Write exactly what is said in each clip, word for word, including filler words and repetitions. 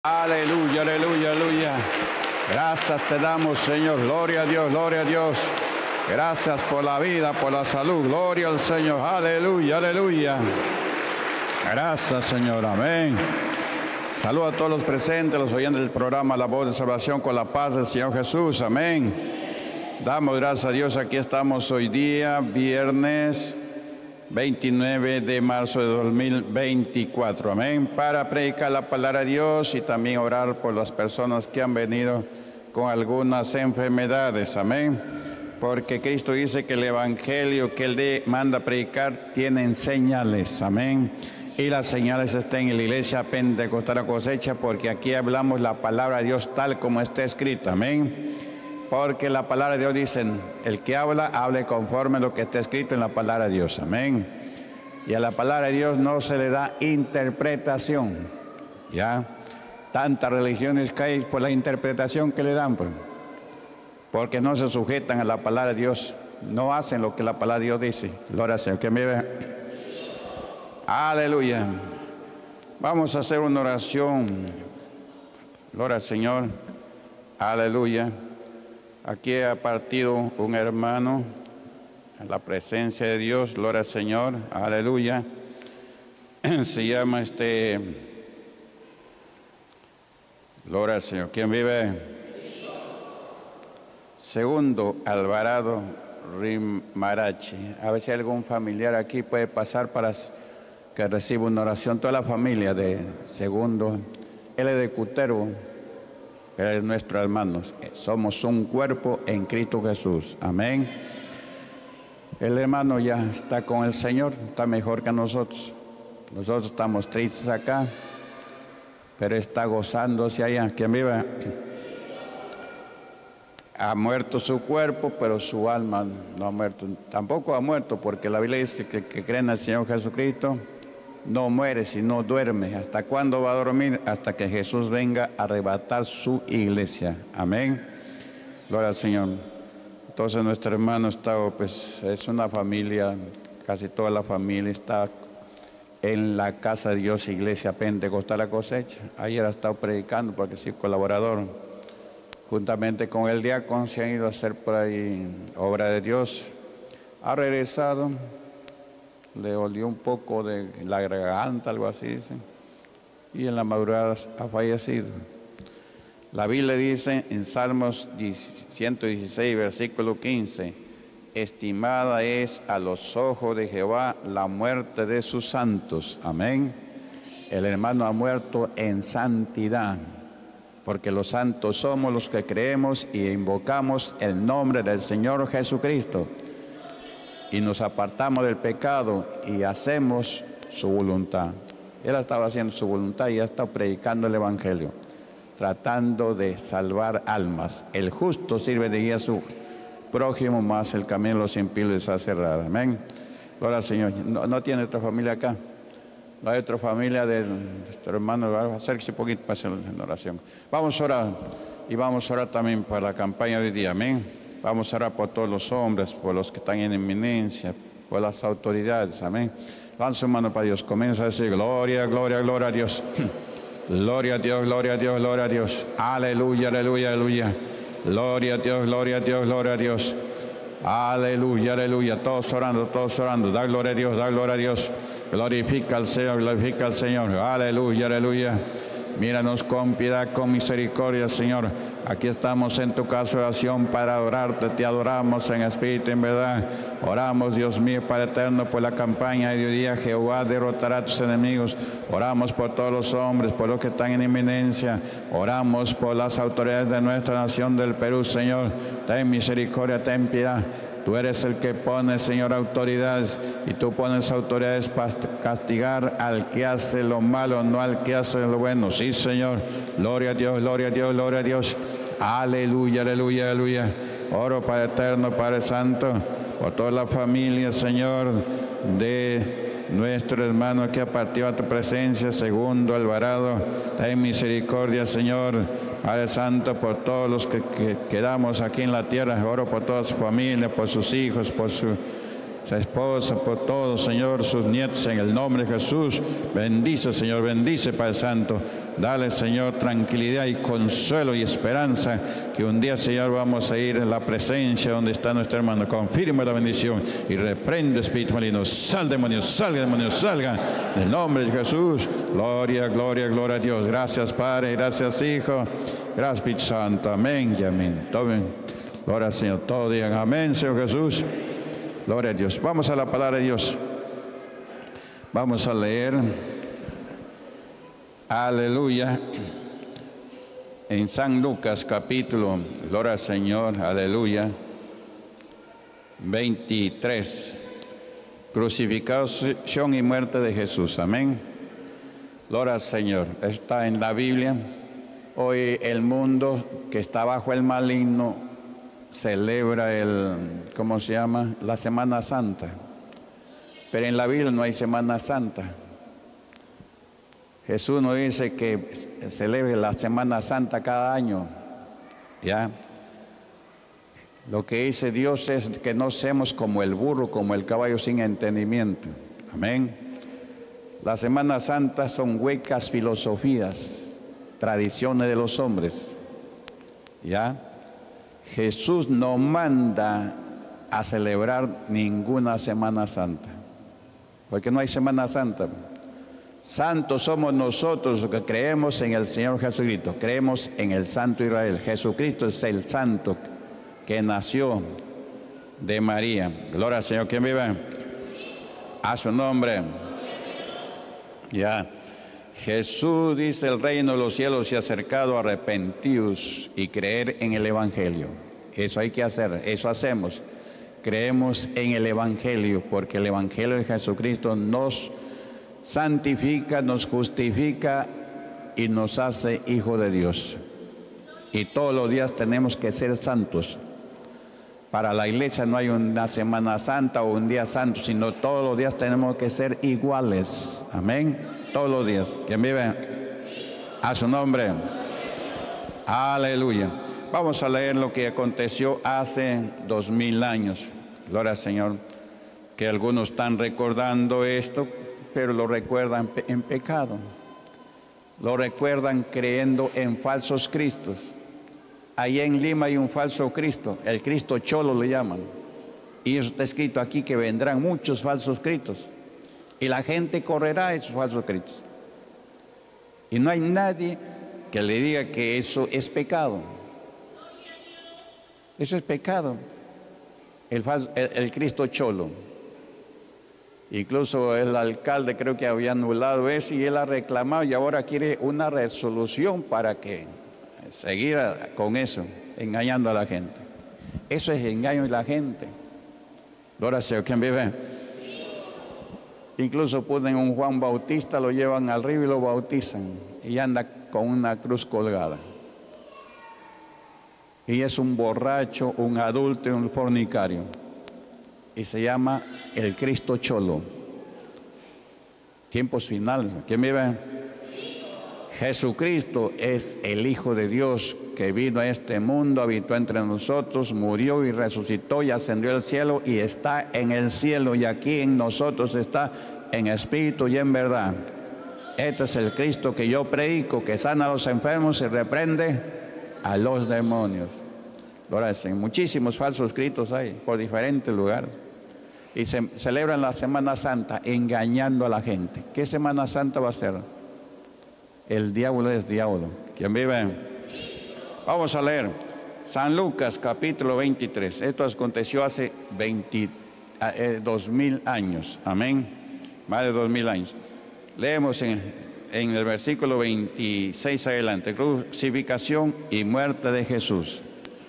Aleluya, aleluya, aleluya. Gracias te damos, Señor. Gloria a Dios, gloria a Dios. Gracias por la vida, por la salud. Gloria al Señor. Aleluya, aleluya. Gracias, Señor. Amén. Saludo a todos los presentes, los oyentes del programa La Voz de Salvación, con la paz del Señor Jesús. Amén. Damos gracias a Dios. Aquí estamos hoy día, viernes veintinueve de marzo de dos mil veinticuatro. Amén. Para predicar la palabra de Dios y también orar por las personas que han venido con algunas enfermedades. Amén. Porque Cristo dice que el evangelio que Él manda a predicar tienen señales. Amén. Y las señales están en la iglesia Pentecostal Cosecha, porque aquí hablamos la palabra de Dios tal como está escrita. Amén. Porque la palabra de Dios dice, el que habla, hable conforme a lo que está escrito en la palabra de Dios. Amén. Y a la palabra de Dios no se le da interpretación. Ya, tantas religiones caen por la interpretación que le dan, pues, porque no se sujetan a la palabra de Dios. No hacen lo que la palabra de Dios dice. Gloria al Señor. Que me vea. Aleluya. Vamos a hacer una oración. Gloria al Señor. Aleluya. Aquí ha partido un hermano en la presencia de Dios. Gloria al Señor. Aleluya. Se llama este... Gloria al Señor. ¿Quién vive? Segundo Alvarado Rimarachi. A ver si algún familiar aquí puede pasar para que reciba una oración. Toda la familia de Segundo. Él es de Cutervo. Él es nuestro hermano. Somos un cuerpo en Cristo Jesús. Amén. El hermano ya está con el Señor. Está mejor que nosotros. Nosotros estamos tristes acá, pero está gozándose allá. ¿Quién vive? Ha muerto su cuerpo, pero su alma no ha muerto. Tampoco ha muerto, porque la Biblia dice que, que cree en el Señor Jesucristo no muere, sino duerme. ¿Hasta cuándo va a dormir? Hasta que Jesús venga a arrebatar su iglesia. Amén. Gloria al Señor. Entonces nuestro hermano está, pues, es una familia, casi toda la familia está en la casa de Dios, Iglesia Pentecostal La Cosecha. Ayer ha estado predicando porque sí, colaborador. Juntamente con el diácono se han ido a hacer por ahí obra de Dios. Ha regresado. Le olió un poco de la garganta, algo así, dice, y en la madrugada ha fallecido. La Biblia dice en Salmos ciento dieciséis, versículo quince, estimada es a los ojos de Jehová la muerte de sus santos. Amén. El hermano ha muerto en santidad, porque los santos somos los que creemos y invocamos el nombre del Señor Jesucristo. Y nos apartamos del pecado y hacemos su voluntad. Él estaba haciendo su voluntad y ha estado predicando el evangelio, tratando de salvar almas. El justo sirve de guía a su prójimo, más el camino de los impíos está cerrado. Amén. Gloria al Señor. ¿No, no tiene otra familia acá? No hay otra familia de nuestro hermano. Acérquese un poquito para hacer la oración. Vamos a orar, y vamos a orar también para la campaña de hoy día. Amén. Vamos a orar por todos los hombres, por los que están en eminencia, por las autoridades. Amén. Lanza su mano para Dios. Comienza a decir gloria, gloria, gloria a Dios. Gloria a Dios, gloria a Dios, gloria a Dios. Aleluya, aleluya, aleluya. Gloria a Dios, gloria a Dios, gloria a Dios. Aleluya, aleluya. Todos orando, todos orando. Da gloria a Dios, da gloria a Dios. Glorifica al Señor, glorifica al Señor. Aleluya, aleluya. Míranos con piedad, con misericordia, Señor. Aquí estamos en tu casa de oración para adorarte. Te adoramos en espíritu y en verdad. Oramos, Dios mío, Padre eterno, por la campaña de hoy día. Jehová derrotará a tus enemigos. Oramos por todos los hombres, por los que están en inminencia. Oramos por las autoridades de nuestra nación del Perú, Señor. Ten misericordia, ten piedad. Tú eres el que pone, Señor, autoridades, y tú pones autoridades para castigar al que hace lo malo, no al que hace lo bueno. Sí, Señor. Gloria a Dios, gloria a Dios, gloria a Dios. Aleluya, aleluya, aleluya. Oro, Padre eterno, Padre santo, por toda la familia, Señor, de nuestro hermano que ha partido a tu presencia, Segundo Alvarado. Ten misericordia, Señor. Padre Santo, por todos los que, que quedamos aquí en la tierra, oro por toda su familia, por sus hijos, por su su esposa, por todos, Señor, sus nietos, en el nombre de Jesús. Bendice, Señor, bendice, Padre Santo. Dale, Señor, tranquilidad y consuelo y esperanza, que un día, Señor, vamos a ir en la presencia donde está nuestro hermano. Confirma la bendición y reprende espíritu maligno. Sal, demonios, salga, demonios, salga. En el nombre de Jesús. Gloria, gloria, gloria a Dios. Gracias, Padre. Gracias, Hijo. Gracias, Espíritu Santo. Amén y amén. Tomen. Gloria al Señor. Todos digan amén, Señor Jesús. Gloria a Dios. Vamos a la palabra de Dios. Vamos a leer. Aleluya. En San Lucas capítulo, gloria al Señor, aleluya, veintitrés. Crucifixión y muerte de Jesús. Amén. Gloria al Señor. Está en la Biblia. Hoy el mundo que está bajo el maligno celebra el, ¿cómo se llama? La Semana Santa. Pero en la Biblia no hay Semana Santa. Jesús nos dice que celebre la Semana Santa cada año. ¿Ya? Lo que dice Dios es que no seamos como el burro, como el caballo sin entendimiento. Amén. La Semana Santa son huecas filosofías, tradiciones de los hombres. ¿Ya? Jesús no manda a celebrar ninguna Semana Santa, porque no hay Semana Santa. Santos somos nosotros que creemos en el Señor Jesucristo, creemos en el Santo Israel. Jesucristo es el Santo que nació de María. Gloria al Señor. ¿Quién vive? A su nombre. Ya. Jesús dice: el reino de los cielos se ha acercado, arrepentidos y creer en el Evangelio. Eso hay que hacer, eso hacemos. Creemos en el Evangelio, porque el Evangelio de Jesucristo nos santifica, nos justifica y nos hace hijo de Dios. Y todos los días tenemos que ser santos. Para la iglesia no hay una Semana Santa o un día santo, sino todos los días tenemos que ser iguales. Amén. Todos los días. ¿Quién vive? A su nombre. Aleluya. Vamos a leer lo que aconteció hace dos mil años. Gloria al Señor. Que algunos están recordando esto, pero lo recuerdan en pecado. Lo recuerdan creyendo en falsos cristos. Allá en Lima hay un falso Cristo, el Cristo Cholo le llaman. Y eso está escrito aquí, que vendrán muchos falsos cristos. Y la gente correrá a esos falsos cristos. Y no hay nadie que le diga que eso es pecado. Eso es pecado. El, el, el Cristo Cholo. Incluso el alcalde creo que había anulado eso y él ha reclamado y ahora quiere una resolución para que seguir con eso, engañando a la gente. Eso es engaño a la gente. Gloria al Señor. ¿Quién vive? Incluso ponen un Juan Bautista, lo llevan al río y lo bautizan y anda con una cruz colgada. Y es un borracho, un adulto y un fornicario. Y se llama el Cristo Cholo. Tiempos finales. ¿Quién vive? Jesucristo es el Hijo de Dios que vino a este mundo, habitó entre nosotros, murió y resucitó y ascendió al cielo y está en el cielo y aquí en nosotros está en espíritu y en verdad. Este es el Cristo que yo predico, que sana a los enfermos y reprende a los demonios. Ahora, muchísimos falsos cristos hay por diferentes lugares. Y se celebran la Semana Santa engañando a la gente. ¿Qué Semana Santa va a ser? El diablo es diablo. ¿Quién vive? Vamos a leer San Lucas capítulo veintitrés. Esto aconteció hace dos mil años. Amén. Más de dos mil años. Leemos en, en el versículo veintiséis adelante. Crucifixión y muerte de Jesús.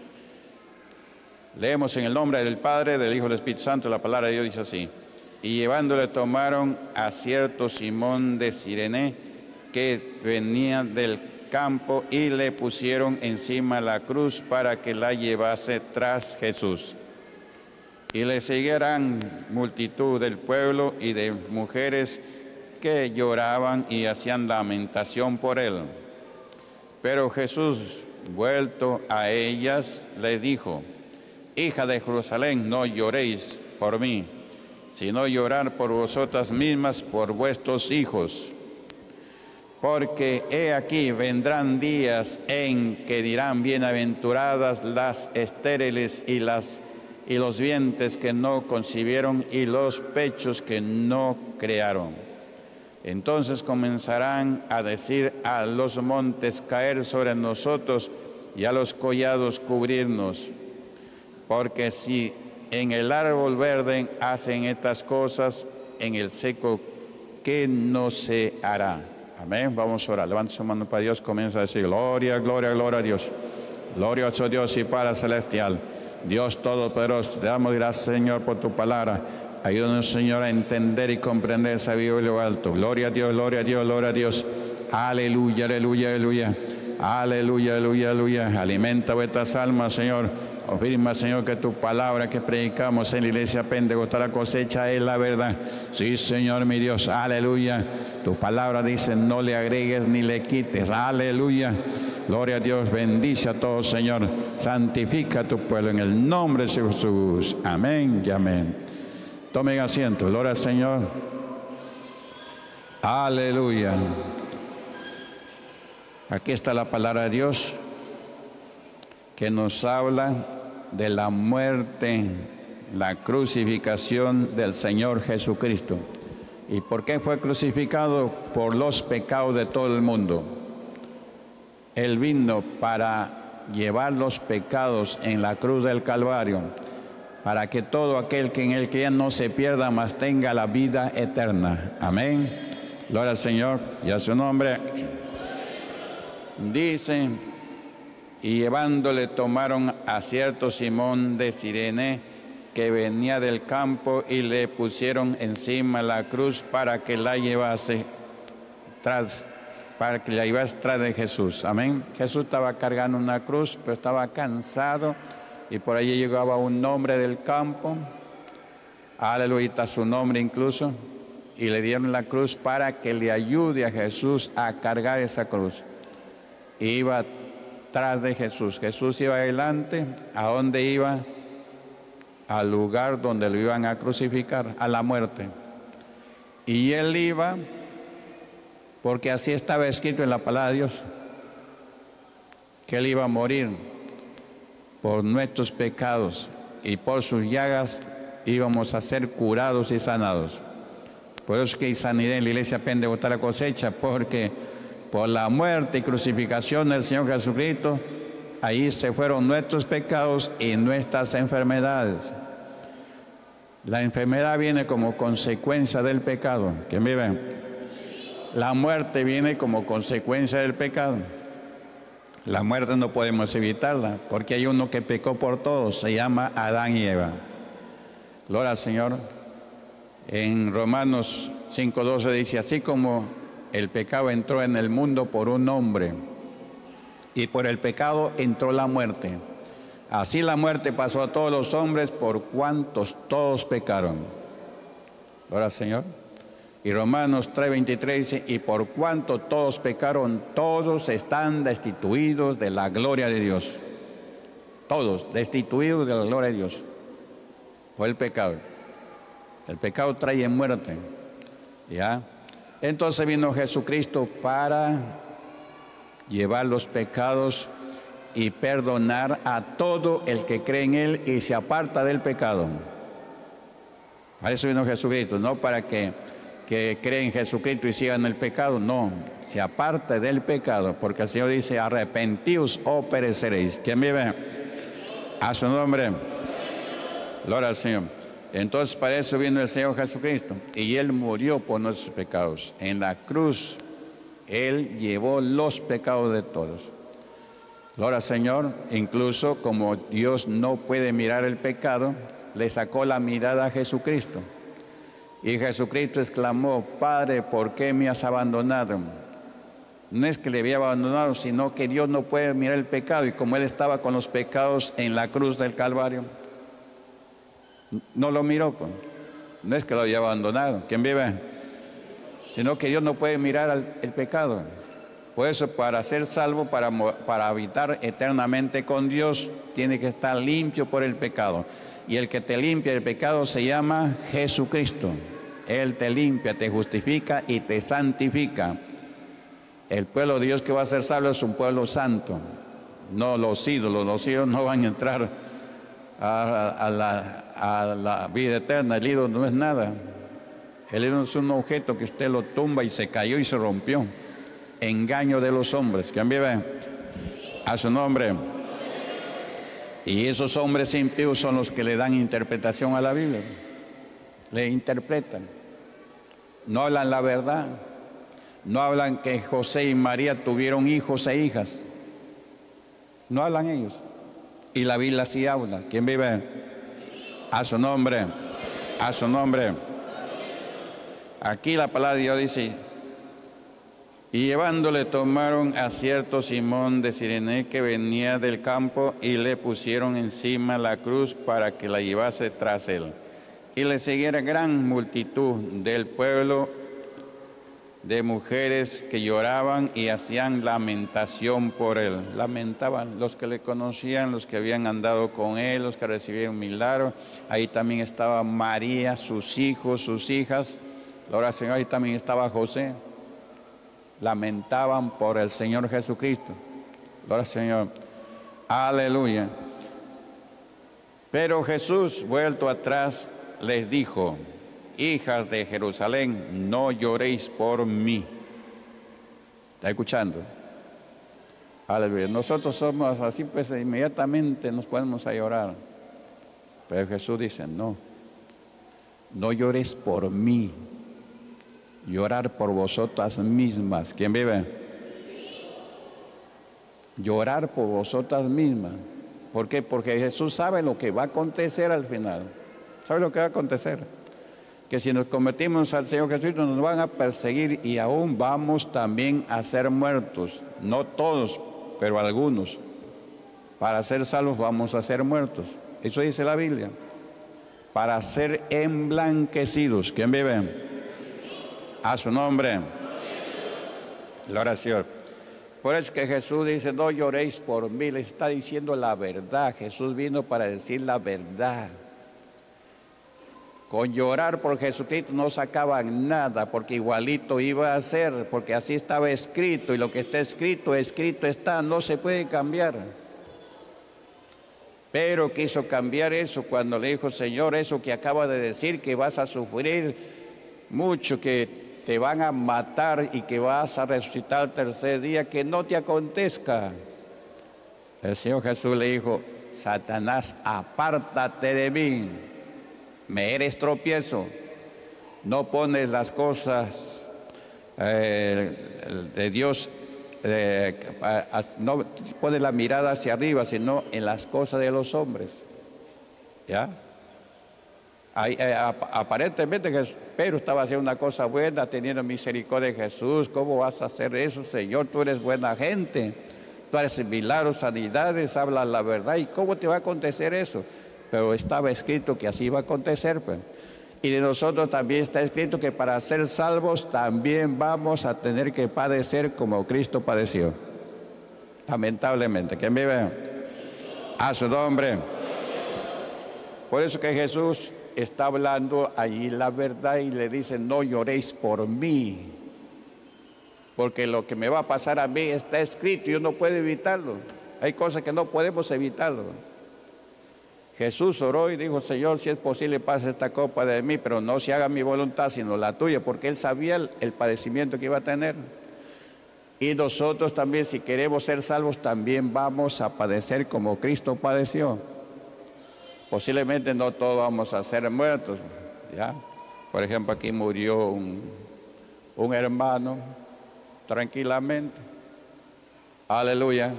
Leemos en el nombre del Padre, del Hijo y del Espíritu Santo. La palabra de Dios dice así: y llevándole tomaron a cierto Simón de Cirene, que venía del campo, y le pusieron encima la cruz para que la llevase tras Jesús. Y le siguieran multitud del pueblo y de mujeres que lloraban y hacían lamentación por él. Pero Jesús, vuelto a ellas, le dijo: hija de Jerusalén, no lloréis por mí, sino llorar por vosotras mismas, por vuestros hijos. Porque he aquí vendrán días en que dirán bienaventuradas las estériles y, las, y los vientres que no concibieron y los pechos que no crearon. Entonces comenzarán a decir a los montes caer sobre nosotros y a los collados cubrirnos. Porque si en el árbol verde hacen estas cosas, en el seco, ¿qué no se hará? Amén. Vamos a orar. Levanta su mano para Dios. Comienza a decir: gloria, gloria, gloria a Dios. Glorioso Dios y Padre celestial. Dios todopoderoso. Te damos gracias, Señor, por tu palabra. Ayúdanos, Señor, a entender y comprender esa vida y lo alto. Gloria a Dios, gloria a Dios, gloria a Dios. Aleluya, aleluya, aleluya. Aleluya, aleluya, aleluya. Alimenta vuestras almas, Señor. Afirma, Señor, que tu palabra que predicamos en la iglesia Pentecostal la cosecha es la verdad. Sí, Señor, mi Dios, aleluya. Tu palabra dice: no le agregues ni le quites. Aleluya. Gloria a Dios. Bendice a todos, Señor. Santifica a tu pueblo en el nombre de Jesús. Amén y amén. Tomen asiento. Gloria al Señor. Aleluya. Aquí está la palabra de Dios, que nos habla de la muerte, la crucificación del Señor Jesucristo. ¿Y por qué fue crucificado? Por los pecados de todo el mundo. Él vino para llevar los pecados en la cruz del Calvario, para que todo aquel que en él crea no se pierda, mas tenga la vida eterna. Amén. Gloria al Señor y a su nombre. Dice: y llevándole tomaron a cierto Simón de Cirene, que venía del campo, y le pusieron encima la cruz para que la llevase tras, para que la llevase tras de Jesús. Amén. Jesús estaba cargando una cruz, pero estaba cansado, y por allí llegaba un hombre del campo, aleluya, su nombre incluso, y le dieron la cruz para que le ayude a Jesús a cargar esa cruz. Iba tras de Jesús. Jesús iba adelante. ¿A dónde iba? Al lugar donde lo iban a crucificar, a la muerte. Y él iba porque así estaba escrito en la palabra de Dios, que él iba a morir por nuestros pecados, y por sus llagas íbamos a ser curados y sanados. Por eso es que hay sanidad en la iglesia Pentecostal la cosecha, porque por la muerte y crucificación del Señor Jesucristo, ahí se fueron nuestros pecados y nuestras enfermedades. La enfermedad viene como consecuencia del pecado. ¿Quién vive? La muerte viene como consecuencia del pecado. La muerte no podemos evitarla, porque hay uno que pecó por todos, se llama Adán y Eva. Gloria al Señor. En Romanos cinco doce dice: así como el pecado entró en el mundo por un hombre, y por el pecado entró la muerte, así la muerte pasó a todos los hombres, por cuantos todos pecaron. Gloria al Señor. Y Romanos tres veintitrés dice: y por cuanto todos pecaron, todos están destituidos de la gloria de Dios. Todos destituidos de la gloria de Dios. Fue el pecado. El pecado trae muerte. ¿Ya? Entonces vino Jesucristo para llevar los pecados y perdonar a todo el que cree en Él y se aparta del pecado. Para eso vino Jesucristo, no para que, que creen en Jesucristo y sigan el pecado, no, se aparte del pecado, porque el Señor dice: arrepentíos o pereceréis. ¿Quién vive? A su nombre. Gloria al Señor. Entonces para eso vino el Señor Jesucristo, y Él murió por nuestros pecados. En la cruz Él llevó los pecados de todos. Gloria al Señor. Incluso como Dios no puede mirar el pecado, le sacó la mirada a Jesucristo. Y Jesucristo exclamó: Padre, ¿por qué me has abandonado? No es que le había abandonado, sino que Dios no puede mirar el pecado, y como Él estaba con los pecados en la cruz del Calvario, no lo miró, pues. No es que lo haya abandonado. ¿Quién vive? Sino que Dios no puede mirar al, el pecado. Por eso, para ser salvo, para, para habitar eternamente con Dios, tiene que estar limpio por el pecado. Y el que te limpia del pecado se llama Jesucristo. Él te limpia, te justifica y te santifica. El pueblo de Dios que va a ser salvo es un pueblo santo, no los ídolos. Los ídolos no van a entrar a, a, la, a la vida eterna. El ídolo no es nada. El ídolo es un objeto que usted lo tumba y se cayó y se rompió. Engaño de los hombres. ¿Quién vive? A su nombre. Y esos hombres impíos son los que le dan interpretación a la Biblia. Le interpretan. No hablan la verdad. No hablan que José y María tuvieron hijos e hijas. No hablan ellos. Y la Biblia sí habla. ¿Quién vive? A su nombre. A su nombre. Aquí la palabra de Dios dice: y llevándole tomaron a cierto Simón de Cirene que venía del campo y le pusieron encima la cruz para que la llevase tras él. Y le siguiera gran multitud del pueblo de mujeres que lloraban y hacían lamentación por él. Lamentaban los que le conocían, los que habían andado con él, los que recibieron milagros. Ahí también estaba María, sus hijos, sus hijas. Ahora, Señor, ahí también estaba José. Lamentaban por el Señor Jesucristo. Gloria al Señor. Aleluya. Pero Jesús, vuelto atrás, les dijo: hijas de Jerusalén, no lloréis por mí. ¿Está escuchando? Aleluya. Nosotros somos así, pues inmediatamente nos ponemos a llorar. Pero Jesús dice: no, no llores por mí. Llorar por vosotras mismas. ¿Quién vive? Llorar por vosotras mismas. ¿Por qué? Porque Jesús sabe lo que va a acontecer al final. ¿Sabe lo que va a acontecer? Que si nos convertimos al Señor Jesucristo nos van a perseguir y aún vamos también a ser muertos. No todos, pero algunos. Para ser salvos vamos a ser muertos. Eso dice la Biblia. Para ser emblanquecidos. ¿Quién vive? A su nombre. La oración. Por eso que Jesús dice: no lloréis por mí. Le está diciendo la verdad. Jesús vino para decir la verdad. Con llorar por Jesucristo no sacaban nada, porque igualito iba a ser, porque así estaba escrito, y lo que está escrito, escrito está, no se puede cambiar. Pero quiso cambiar eso cuando le dijo: Señor, eso que acaba de decir, que vas a sufrir mucho, que te van a matar y que vas a resucitar el tercer día, que no te acontezca. El Señor Jesús le dijo: Satanás, apártate de mí, me eres tropiezo. No pones las cosas eh, de Dios, eh, no pones la mirada hacia arriba, sino en las cosas de los hombres. ¿Ya? Ahí, eh, aparentemente Pedro estaba haciendo una cosa buena, teniendo misericordia de Jesús. ¿Cómo vas a hacer eso, Señor? Tú eres buena gente, tú haces milagros, sanidades, hablas la verdad. ¿Y cómo te va a acontecer eso? Pero estaba escrito que así iba a acontecer, pues. Y de nosotros también está escrito que para ser salvos también vamos a tener que padecer como Cristo padeció. Lamentablemente. ¿Quién vive? A su nombre. Por eso que Jesús está hablando allí la verdad y le dice: no lloréis por mí, porque lo que me va a pasar a mí está escrito y yo no puedo evitarlo. Hay cosas que no podemos evitarlo. Jesús oró y dijo: Señor, si es posible, pase esta copa de mí, pero no se haga mi voluntad sino la tuya, porque él sabía el, el padecimiento que iba a tener. Y nosotros también, si queremos ser salvos, también vamos a padecer como Cristo padeció. Posiblemente no todos vamos a ser muertos, ¿ya? Por ejemplo, aquí murió un, un hermano tranquilamente. Aleluya.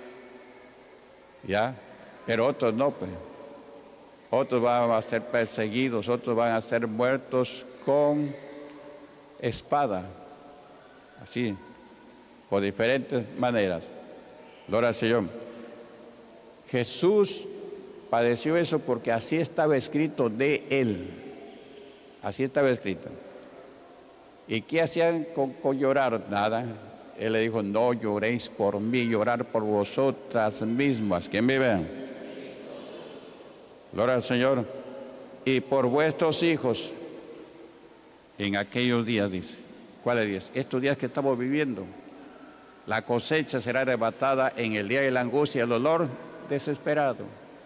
¿Ya? Pero otros no, pues. Otros van a ser perseguidos, otros van a ser muertos con espada. Así, por diferentes maneras. Gloria al Señor. Jesús padeció eso porque así estaba escrito de él. Así estaba escrito. ¿Y qué hacían con, con llorar? Nada. Él le dijo: no lloréis por mí, llorar por vosotras mismas. ¿Quién vive? Gloria al Señor. Y por vuestros hijos. En aquellos días, dice. ¿Cuáles días? Estos días que estamos viviendo. La cosecha será arrebatada en el día de la angustia y el dolor desesperado.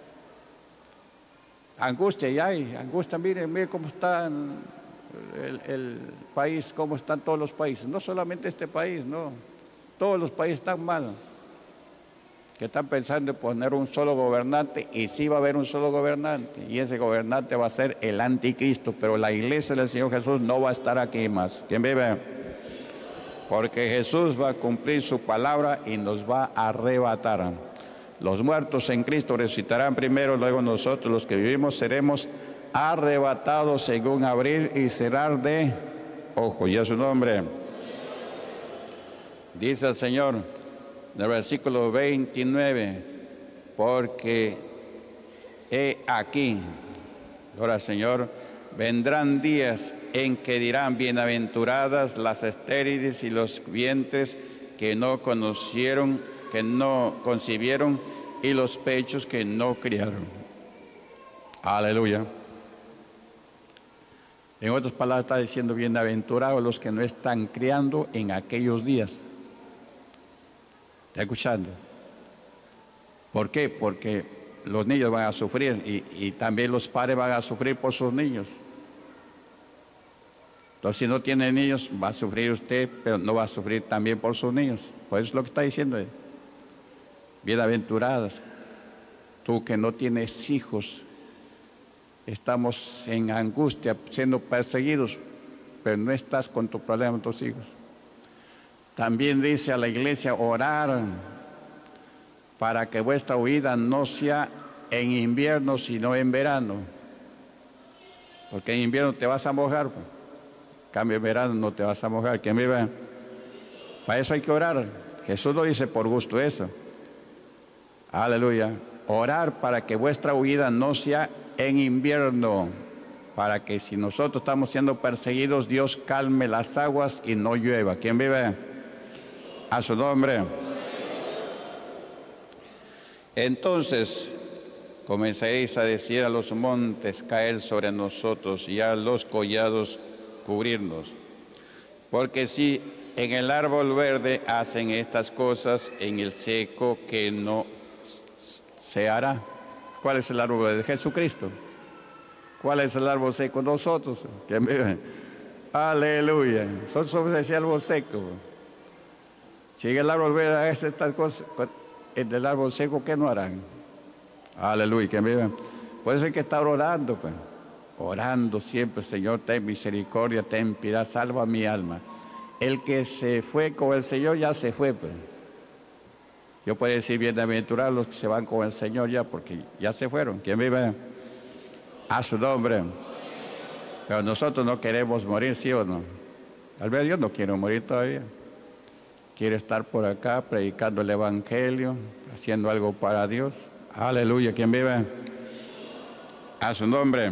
Angustia ya hay, angustia, miren, miren cómo está el, el país, cómo están todos los países. No solamente este país, no. Todos los países están mal. Que están pensando en poner un solo gobernante, y sí va a haber un solo gobernante, y ese gobernante va a ser el anticristo, pero la iglesia del Señor Jesús no va a estar aquí más. ¿Quién vive? Porque Jesús va a cumplir su palabra y nos va a arrebatar. Los muertos en Cristo resucitarán primero, luego nosotros los que vivimos seremos arrebatados según abrir y cerrar de ojo. Y a su nombre. Dice el Señor en el versículo veintinueve, porque he aquí, ahora Señor, vendrán días en que dirán, bienaventuradas las estériles y los vientres que no conocieron, que no concibieron, y los pechos que no criaron. Aleluya. En otras palabras está diciendo, bienaventurados los que no están criando en aquellos días. ¿Está escuchando? ¿Por qué? Porque los niños van a sufrir y, y también los padres van a sufrir por sus niños. Entonces, si no tiene niños, va a sufrir usted, pero no va a sufrir también por sus niños. Pues eso es lo que está diciendo él. Bienaventuradas, tú que no tienes hijos, estamos en angustia, siendo perseguidos, pero no estás con tu problema con tus hijos. También dice a la iglesia, orar para que vuestra huida no sea en invierno, sino en verano. Porque en invierno te vas a mojar, pues. Cambio en verano no te vas a mojar. ¿Quién vive? Para eso hay que orar. Jesús lo dice por gusto eso. Aleluya. Orar para que vuestra huida no sea en invierno, para que si nosotros estamos siendo perseguidos, Dios calme las aguas y no llueva. ¿Quién vive? A su nombre. Entonces comenzaréis a decir a los montes, caer sobre nosotros, y a los collados cubrirnos. Porque si en el árbol verde hacen estas cosas, en el seco que no se hará. ¿Cuál es el árbol verde? Jesucristo. ¿Cuál es el árbol seco? Nosotros. ¿Quién vive? Aleluya. Nosotros somos ese árbol seco. Si en el árbol verde hacen estas cosas, en el árbol seco, ¿qué no harán? Aleluya. ¿Quién vive? Por eso hay que estar orando, pues. Orando siempre, Señor, ten misericordia, ten piedad, salva mi alma. El que se fue con el Señor ya se fue, pues. Yo puedo decir bienaventurados los que se van con el Señor ya, porque ya se fueron. ¿Quién vive? A su nombre. Pero nosotros no queremos morir, ¿sí o no? Tal vez yo no quiero morir todavía. Quiero estar por acá predicando el Evangelio, haciendo algo para Dios. Aleluya. ¿Quién vive? A su nombre.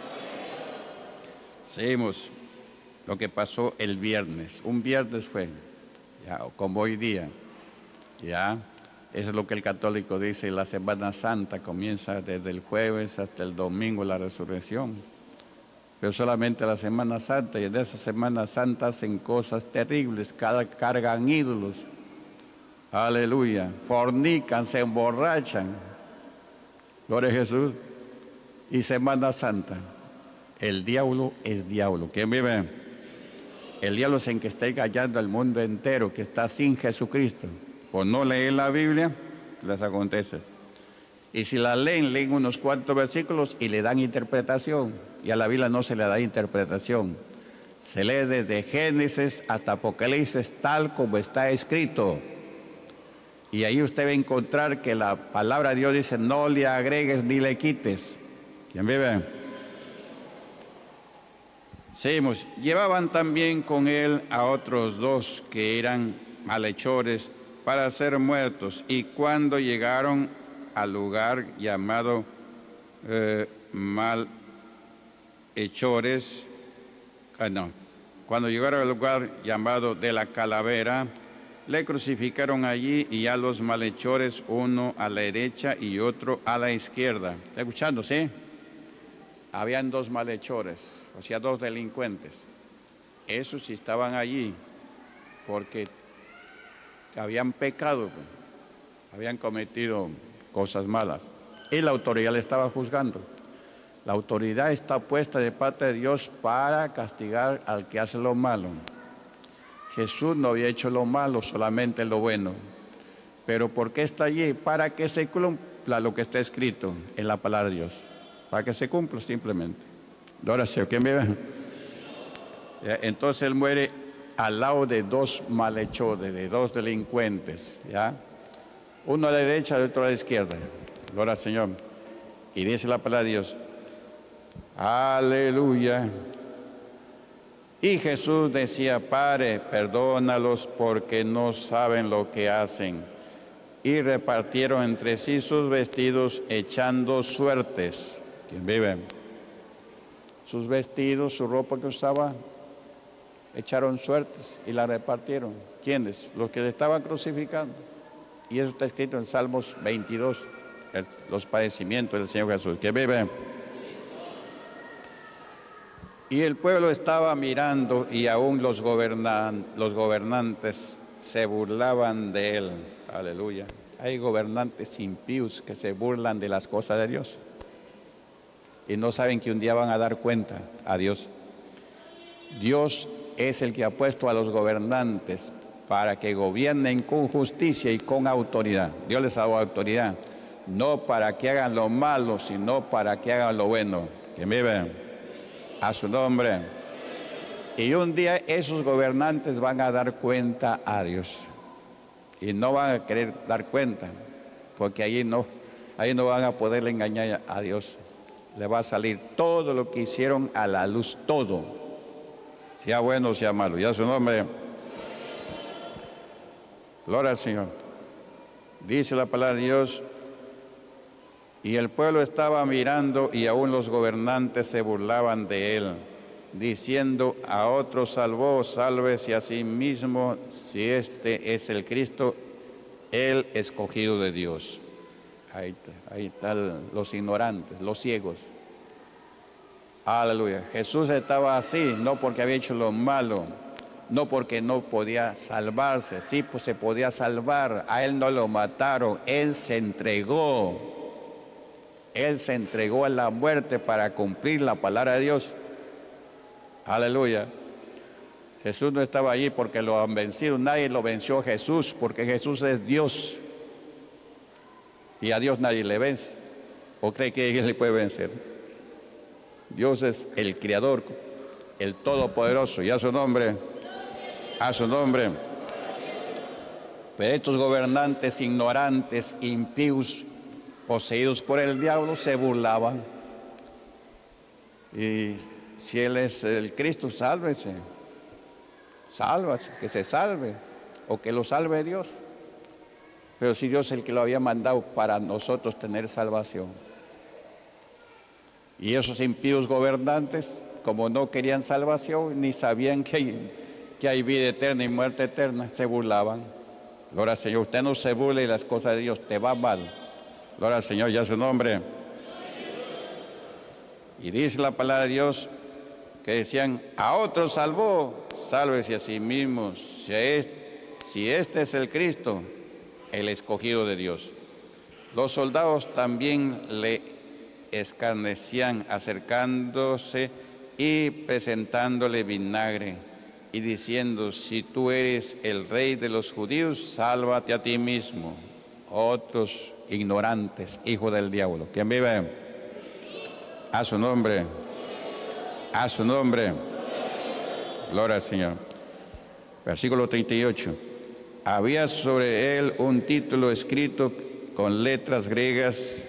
Seguimos lo que pasó el viernes. Un viernes fue, ya, como hoy día. Ya, eso es lo que el católico dice. La Semana Santa comienza desde el jueves hasta el domingo, la resurrección. Pero solamente la Semana Santa, y en esa Semana Santa hacen cosas terribles, cargan ídolos. Aleluya. Fornican, se emborrachan. Gloria a Jesús. Y Semana Santa. El diablo es diablo. ¿Quién vive? El diablo es en que está engañando al mundo entero, que está sin Jesucristo. Por no leer la Biblia, les acontece. Y si la leen, leen unos cuantos versículos y le dan interpretación. Y a la Biblia no se le da interpretación. Se lee desde Génesis hasta Apocalipsis tal como está escrito. Y ahí usted va a encontrar que la palabra de Dios dice, no le agregues ni le quites. ¿Quién vive? Seguimos. Llevaban también con él a otros dos que eran malhechores para ser muertos. Y cuando llegaron al lugar llamado eh, malhechores, ah, no, cuando llegaron al lugar llamado de la calavera, le crucificaron allí, y a los malhechores, uno a la derecha y otro a la izquierda. ¿Está escuchando, sí? Habían dos malhechores, o sea, dos delincuentes. Esos sí estaban allí porque habían pecado, habían cometido cosas malas. Y la autoridad le estaba juzgando. La autoridad está puesta de parte de Dios para castigar al que hace lo malo. Jesús no había hecho lo malo, solamente lo bueno. Pero ¿por qué está allí? Para que se cumpla lo que está escrito en la palabra de Dios. Para que se cumpla simplemente. Ahora sí, ¿quién me ve? Entonces él muere al lado de dos malhechores, de dos delincuentes, ¿ya? Uno a la derecha y otro a la izquierda. Gloria al Señor. Y dice la palabra de Dios. Aleluya. Y Jesús decía, Padre, perdónalos porque no saben lo que hacen. Y repartieron entre sí sus vestidos echando suertes. ¿Quién vive? Sus vestidos, su ropa que usaba, echaron suertes y la repartieron. ¿Quiénes? Los que le estaban crucificando. Y eso está escrito en Salmos veintidós, el, los padecimientos del Señor Jesús. ¿Quién vive? Y el pueblo estaba mirando y aún los, gobernan, los gobernantes se burlaban de él. Aleluya. Hay gobernantes impíos que se burlan de las cosas de Dios y no saben que un día van a dar cuenta a Dios. Dios es el que ha puesto a los gobernantes para que gobiernen con justicia y con autoridad. Dios les ha dado autoridad, no para que hagan lo malo, sino para que hagan lo bueno. Que viven a su nombre. Y un día esos gobernantes van a dar cuenta a Dios. Y no van a querer dar cuenta, porque ahí no, ahí no van a poder engañar a Dios. Le va a salir todo lo que hicieron a la luz, todo. Sea bueno o sea malo. Ya su nombre. Gloria al Señor. Dice la palabra de Dios. Y el pueblo estaba mirando y aún los gobernantes se burlaban de él, diciendo, a otro salvó, sálvese a sí mismo, si este es el Cristo, el escogido de Dios. Ahí, ahí están los ignorantes, los ciegos. Aleluya. Jesús estaba así, no porque había hecho lo malo, no porque no podía salvarse, sí, pues se podía salvar. A él no lo mataron, él se entregó. Él se entregó a la muerte para cumplir la palabra de Dios. Aleluya. Jesús no estaba allí porque lo han vencido. Nadie lo venció a Jesús porque Jesús es Dios. Y a Dios nadie le vence. ¿O cree que alguien le puede vencer? Dios es el Creador, el Todopoderoso. Y a su nombre, a su nombre. Pero estos gobernantes ignorantes, impíos, poseídos por el diablo, se burlaban. Y si Él es el Cristo, sálvese. Sálvase, que se salve. O que lo salve Dios. Pero si Dios es el que lo había mandado para nosotros tener salvación. Y esos impíos gobernantes, como no querían salvación, ni sabían que hay, que hay vida eterna y muerte eterna, se burlaban. Gloria al Señor. Usted no se burle de las cosas de Dios, te va mal. Gloria al Señor, ya su nombre. Y dice la palabra de Dios que decían, a otro salvó, sálvese a sí mismo, si este, si este es el Cristo, el escogido de Dios. Los soldados también le escarnecían, acercándose y presentándole vinagre y diciendo, si tú eres el rey de los judíos, sálvate a ti mismo. Otros ignorantes, hijos del diablo. ¿Quién vive? A su nombre. A su nombre. Gloria al Señor. Versículo treinta y ocho. Había sobre él un título escrito con letras griegas,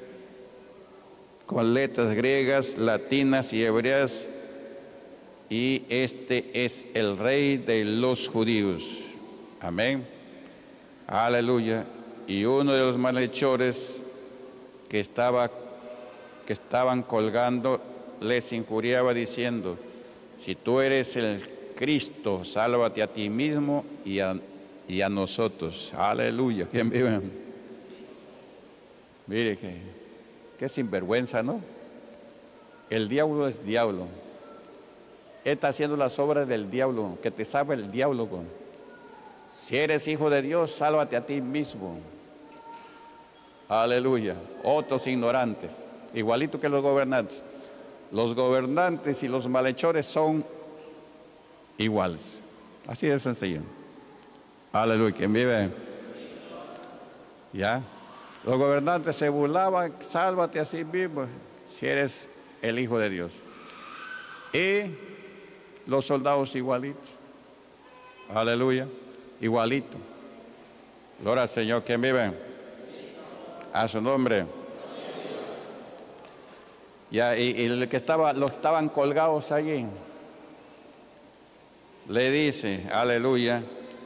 con letras griegas, latinas y hebreas, y este es el Rey de los judíos. Amén. Aleluya. Y uno de los malhechores que, estaba, que estaban colgando les injuriaba diciendo, si tú eres el Cristo, sálvate a ti mismo y a, y a nosotros. Aleluya. ¿Quién vive? Mire que, qué sinvergüenza, ¿no? El diablo es diablo. Él está haciendo las obras del diablo, que te sabe el diablo con. Si eres hijo de Dios, sálvate a ti mismo. Aleluya. Otros ignorantes, igualito que los gobernantes. Los gobernantes y los malhechores son iguales. Así de sencillo. Aleluya. ¿Quién vive? ¿Ya? Los gobernantes se burlaban, sálvate a sí mismo si eres el Hijo de Dios. Y los soldados igualitos. Aleluya. Igualito. Gloria al Señor. ¿Quién vive? A su nombre. Ya, y, y el que estaba, los estaban colgados allí, le dice, aleluya,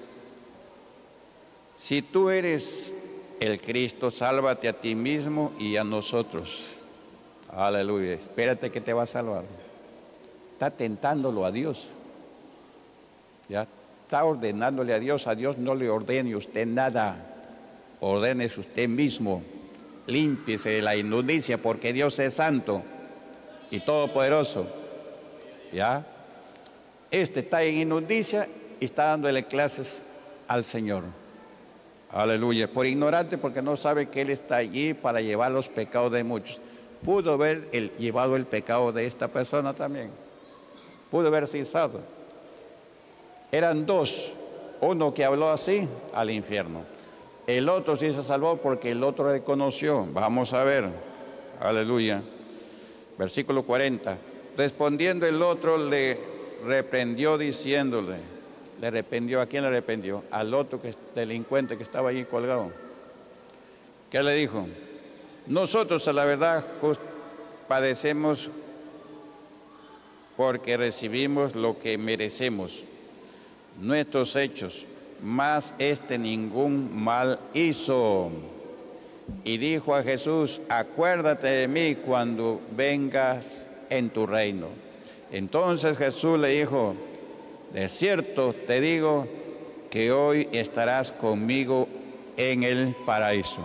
si tú eres el Cristo, sálvate a ti mismo y a nosotros. Aleluya, espérate que te va a salvar. Está tentándolo a Dios. Ya está ordenándole a Dios. A Dios no le ordene usted nada. Ordénese usted mismo. Límpiese de la inmundicia porque Dios es santo y todopoderoso. ¿Ya? Este está en inmundicia y está dándole clases al Señor. Aleluya. Por ignorante, porque no sabe que Él está allí para llevar los pecados de muchos. Pudo haber el, llevado el pecado de esta persona también. Pudo haber cesado. Eran dos. Uno que habló así al infierno. El otro sí se salvó porque el otro reconoció. Vamos a ver. Aleluya. Versículo cuarenta. Respondiendo el otro le reprendió diciéndole. ¿Le reprendió? ¿A quién le reprendió? Al otro que, delincuente que estaba allí colgado. ¿Qué le dijo? Nosotros a la verdad padecemos porque recibimos lo que merecemos. Nuestros hechos, mas este ningún mal hizo. Y dijo a Jesús, acuérdate de mí cuando vengas en tu reino. Entonces Jesús le dijo, de cierto te digo que hoy estarás conmigo en el paraíso.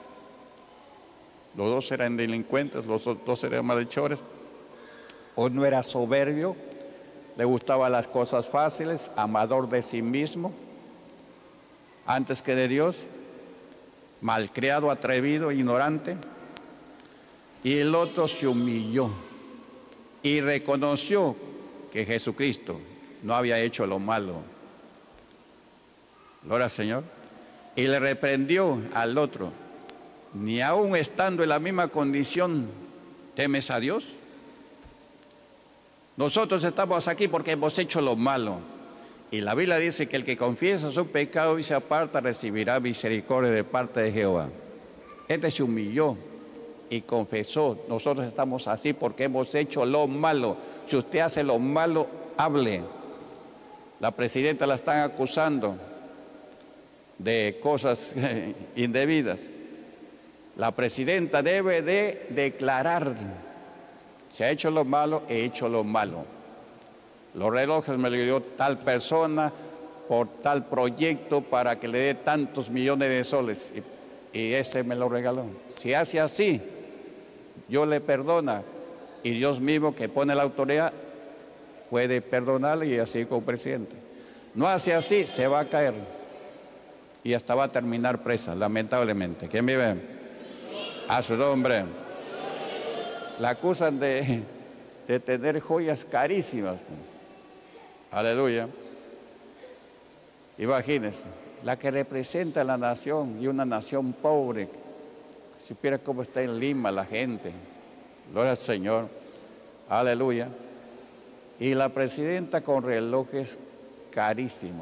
Los dos eran delincuentes, los dos eran malhechores. Uno era soberbio, le gustaban las cosas fáciles, amador de sí mismo, antes que de Dios, malcriado, atrevido, ignorante. Y el otro se humilló y reconoció que Jesucristo no había hecho lo malo. Gloria al Señor. Y le reprendió al otro, ni aun estando en la misma condición, ¿temes a Dios? Nosotros estamos aquí porque hemos hecho lo malo. Y la Biblia dice que el que confiesa su pecado y se aparta recibirá misericordia de parte de Jehová. Este se humilló y confesó, nosotros estamos así porque hemos hecho lo malo. Si usted hace lo malo, hable. La presidenta la están acusando de cosas indebidas. La presidenta debe de declarar, si ha hecho lo malo, he hecho lo malo. Los relojes me lo dio tal persona por tal proyecto para que le dé tantos millones de soles y, y ese me lo regaló. Si hace así, Dios le perdona y Dios mismo que pone la autoridad puede perdonarle y así como presidente. No hace así, se va a caer y hasta va a terminar presa, lamentablemente. ¿Quién vive? A su nombre. La acusan de, de tener joyas carísimas. Aleluya. Imagínense, la que representa a la nación y una nación pobre. Si supiera cómo está en Lima la gente. Gloria al Señor. Aleluya. Y la presidenta con relojes carísimos.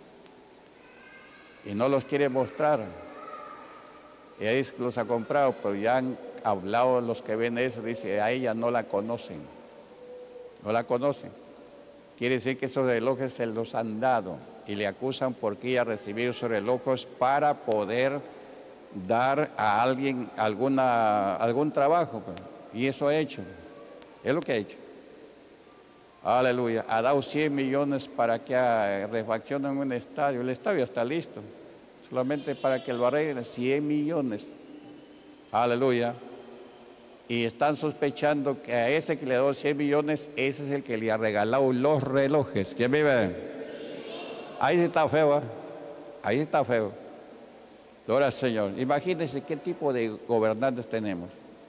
Y no los quiere mostrar. Ella dice que los ha comprado, pero ya han hablado los que ven eso, dice, a ella no la conocen. No la conocen. Quiere decir que esos relojes se los han dado y le acusan porque ella ha recibido esos relojes para poder dar a alguien alguna, algún trabajo. Y eso ha hecho. Es lo que ha hecho. Aleluya. Ha dado cien millones para que refaccionen un estadio. El estadio está listo. Solamente para que lo arreglen, cien millones. Aleluya. Y están sospechando que a ese que le dio cien millones, ese es el que le ha regalado los relojes. ¿Quién vive? Ahí sí está feo, ¿eh? Ahí está feo. Gloria al Señor. Imagínense qué tipo de gobernantes tenemos.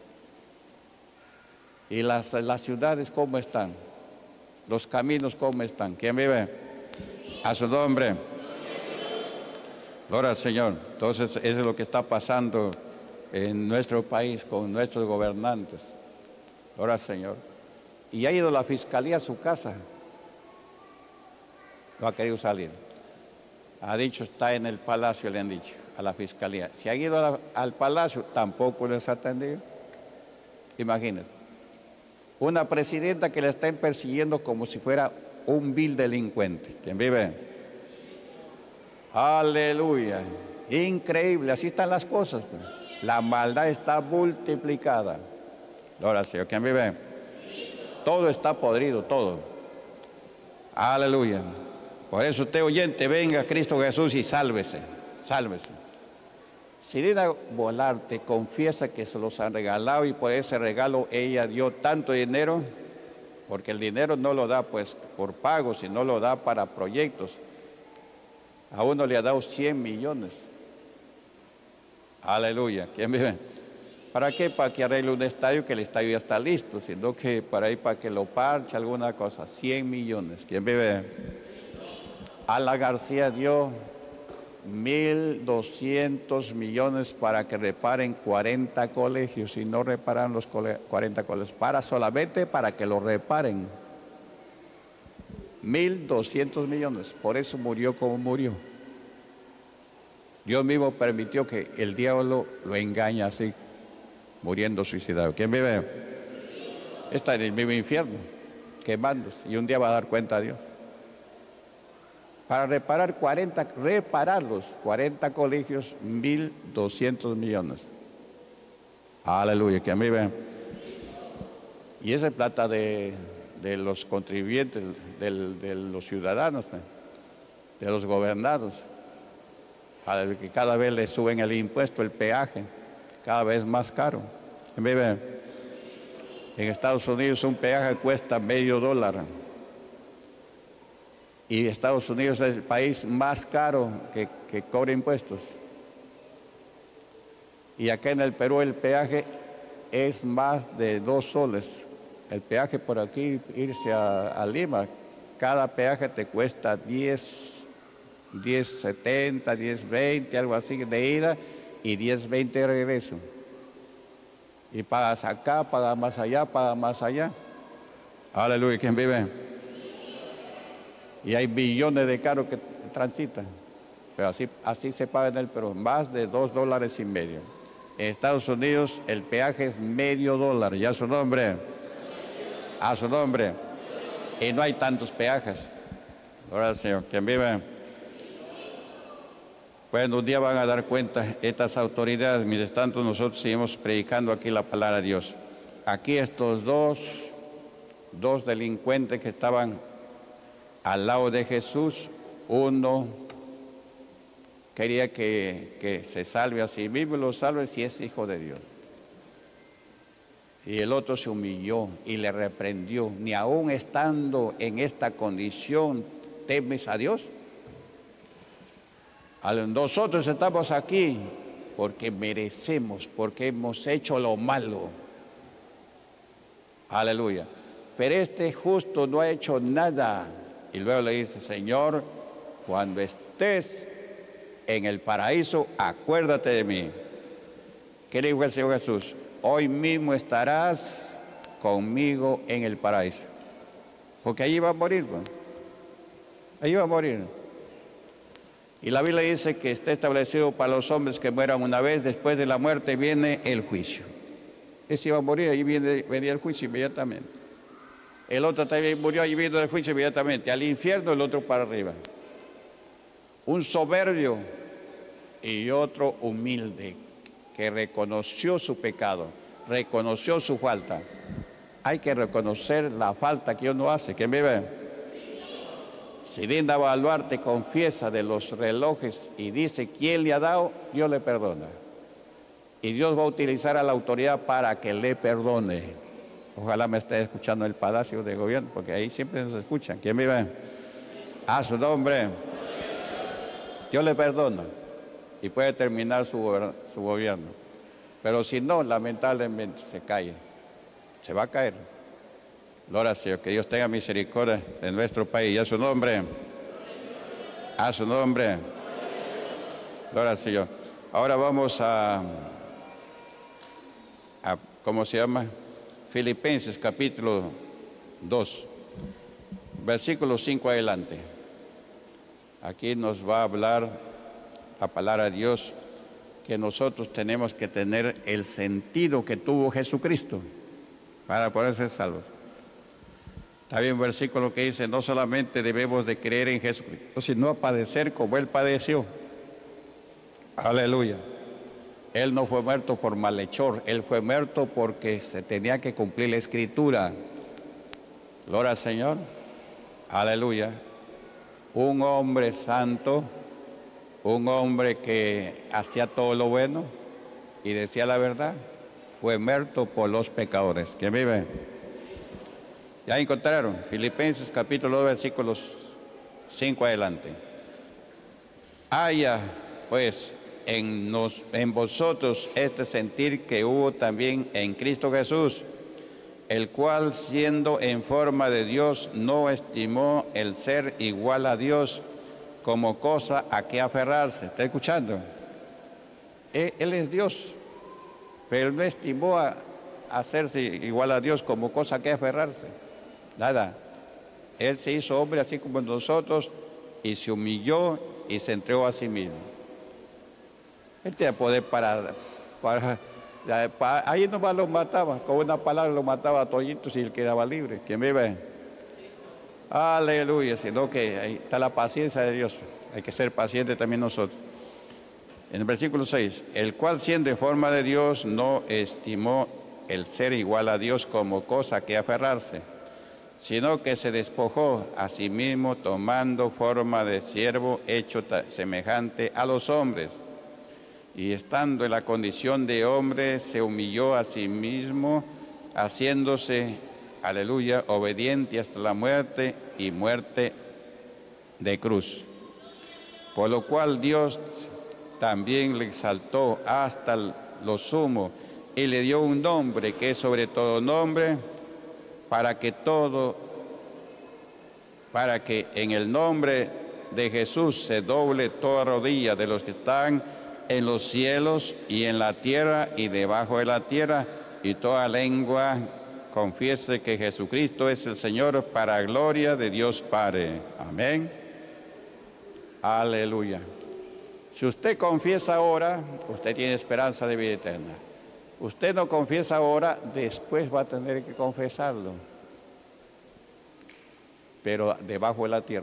Y las, las ciudades cómo están. Los caminos cómo están. ¿Quién vive? A su nombre. Gloria al Señor. Entonces, eso es lo que está pasando en nuestro país con nuestros gobernantes. Gloria al Señor. Y ha ido la fiscalía a su casa. No ha querido salir. Ha dicho, está en el palacio, le han dicho a la fiscalía. Si han ido a la, al palacio, tampoco les ha atendido. Imagínense. Una presidenta que le estén persiguiendo como si fuera un vil delincuente. ¿Quién vive? Aleluya. Increíble, así están las cosas. Pues. La maldad está multiplicada. Gloria al Señor. ¿Quién vive? Todo está podrido, todo. Aleluya. Por eso usted, oyente, venga a Cristo Jesús y sálvese, sálvese. Si Dina Boluarte confiesa que se los han regalado y por ese regalo ella dio tanto dinero, porque el dinero no lo da pues por pago, sino lo da para proyectos. A uno le ha dado cien millones. Aleluya. ¿Quién vive? ¿Para qué? Para que arregle un estadio, que el estadio ya está listo, sino que para ir para que lo parche alguna cosa. cien millones. ¿Quién vive? Ala García dio mil doscientos millones para que reparen cuarenta colegios y no reparan los cuarenta colegios, para solamente para que lo reparen. mil doscientos millones, por eso murió como murió. Dios mismo permitió que el diablo lo engañe así, muriendo suicidado. ¿Quién vive? Está en el mismo infierno, quemándose, y un día va a dar cuenta a Dios. Para reparar cuarenta, reparar los cuarenta colegios, mil doscientos millones. Aleluya, que a mí ven. Y esa es plata de, de los contribuyentes, de, de los ciudadanos, de los gobernados. Aleluya, que cada vez le suben el impuesto, el peaje, cada vez más caro. A mí ven. En Estados Unidos un peaje cuesta medio dólar. Y Estados Unidos es el país más caro que, que cobra impuestos. Y acá en el Perú el peaje es más de dos soles. El peaje por aquí, irse a, a Lima, cada peaje te cuesta diez, diez setenta, diez veinte, algo así de ida y diez veinte de regreso. Y pagas acá, pagas más allá, pagas más allá. Aleluya, ¿quién vive? Y hay billones de carros que transitan, pero así, así se paga en el Perú, más de dos dólares y medio. En Estados Unidos el peaje es medio dólar, ya su nombre, a su nombre, y no hay tantos peajes. Gloria al Señor, ¿quién vive? Bueno, un día van a dar cuenta estas autoridades, mientras tanto nosotros seguimos predicando aquí la palabra de Dios. Aquí estos dos, dos delincuentes que estaban al lado de Jesús, uno quería que, que se salve a sí mismo y lo salve si es hijo de Dios. Y el otro se humilló y le reprendió. Ni aún estando en esta condición, ¿temes a Dios? Nosotros estamos aquí porque merecemos, porque hemos hecho lo malo. Aleluya. Pero este justo no ha hecho nada. Y luego le dice, Señor, cuando estés en el paraíso, acuérdate de mí. ¿Qué le dijo el Señor Jesús? Hoy mismo estarás conmigo en el paraíso. Porque allí va a morir, ¿no? Allí va a morir. Y la Biblia dice que está establecido para los hombres que mueran una vez, después de la muerte viene el juicio. Ese iba a morir, ahí viene, venía el juicio inmediatamente. El otro también murió y vino del juicio inmediatamente, al infierno, el otro para arriba. Un soberbio y otro humilde, que reconoció su pecado, reconoció su falta. Hay que reconocer la falta que uno hace. ¿Quién vive? Si Dina Boluarte confiesa de los relojes y dice quién le ha dado, Dios le perdona. Y Dios va a utilizar a la autoridad para que le perdone. Ojalá me esté escuchando el Palacio de Gobierno, porque ahí siempre nos escuchan. ¿Quién vive? A su nombre. Dios le perdona y puede terminar su, gober- su gobierno. Pero si no, lamentablemente se cae, se va a caer. Gloria al Señor, que Dios tenga misericordia de nuestro país. Y a su nombre, a su nombre. Gloria al Señor. Ahora vamos a, a ¿cómo se llama? Filipenses capítulo dos, versículo cinco adelante. Aquí nos va a hablar la palabra de Dios que nosotros tenemos que tener el sentido que tuvo Jesucristo para poder ser salvos. Está bien un versículo que dice, no solamente debemos de creer en Jesucristo, sino a padecer como Él padeció. Aleluya. Él no fue muerto por malhechor, Él fue muerto porque se tenía que cumplir la Escritura. Gloria al Señor. Aleluya. Un hombre santo, un hombre que hacía todo lo bueno y decía la verdad, fue muerto por los pecadores. ¿Quién vive? Ya encontraron, Filipenses capítulo dos, versículos cinco adelante. Haya pues en, nos, en vosotros este sentir que hubo también en Cristo Jesús, el cual siendo en forma de Dios no estimó el ser igual a Dios como cosa a que aferrarse. ¿Está escuchando? Él, él es Dios, pero no estimó a, a hacerse igual a Dios como cosa a que aferrarse. Nada. Él se hizo hombre así como nosotros y se humilló y se entregó a sí mismo. Él tenía poder para, para, para ahí nomás lo mataba, con una palabra lo mataba a toditos y él quedaba libre. ¿Quién vive? Aleluya, sino que ahí está la paciencia de Dios. Hay que ser pacientes también nosotros. En el versículo seis, el cual siendo de forma de Dios no estimó el ser igual a Dios como cosa que aferrarse, sino que se despojó a sí mismo tomando forma de siervo hecho semejante a los hombres. Y estando en la condición de hombre, se humilló a sí mismo, haciéndose, aleluya, obediente hasta la muerte y muerte de cruz. Por lo cual Dios también le exaltó hasta lo sumo y le dio un nombre que es sobre todo nombre, para que todo, para que en el nombre de Jesús se doble toda rodilla de los que están en los cielos y en la tierra y debajo de la tierra, y toda lengua confiese que Jesucristo es el Señor, para gloria de Dios Padre. Amén. Aleluya. Si usted confiesa ahora, usted tiene esperanza de vida eterna. Usted no confiesa ahora, después va a tener que confesarlo. Pero debajo de la tierra,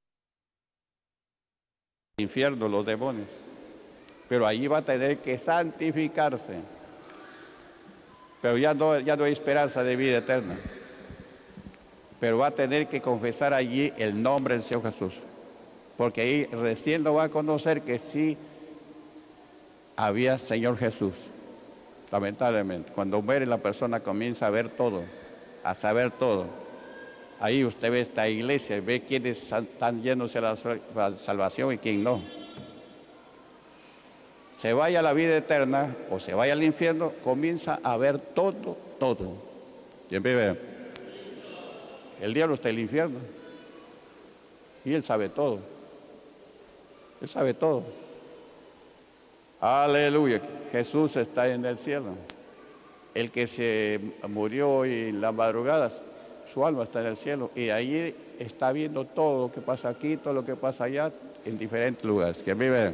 el infierno, los demonios. Pero allí va a tener que santificarse. Pero ya no, ya no hay esperanza de vida eterna. Pero va a tener que confesar allí el nombre del Señor Jesús. Porque ahí recién lo va a conocer que sí había Señor Jesús. Lamentablemente, cuando muere la persona comienza a ver todo, a saber todo. Ahí usted ve esta iglesia, ve quiénes están llenos de la salvación y quién no. Se vaya a la vida eterna o se vaya al infierno, comienza a ver todo, todo. ¿Quién vive? El diablo está en el infierno y él sabe todo. Él sabe todo. Aleluya. Jesús está en el cielo. El que se murió hoy en las madrugadas, su alma está en el cielo y ahí está viendo todo lo que pasa aquí, todo lo que pasa allá, en diferentes lugares. ¿Quién vive?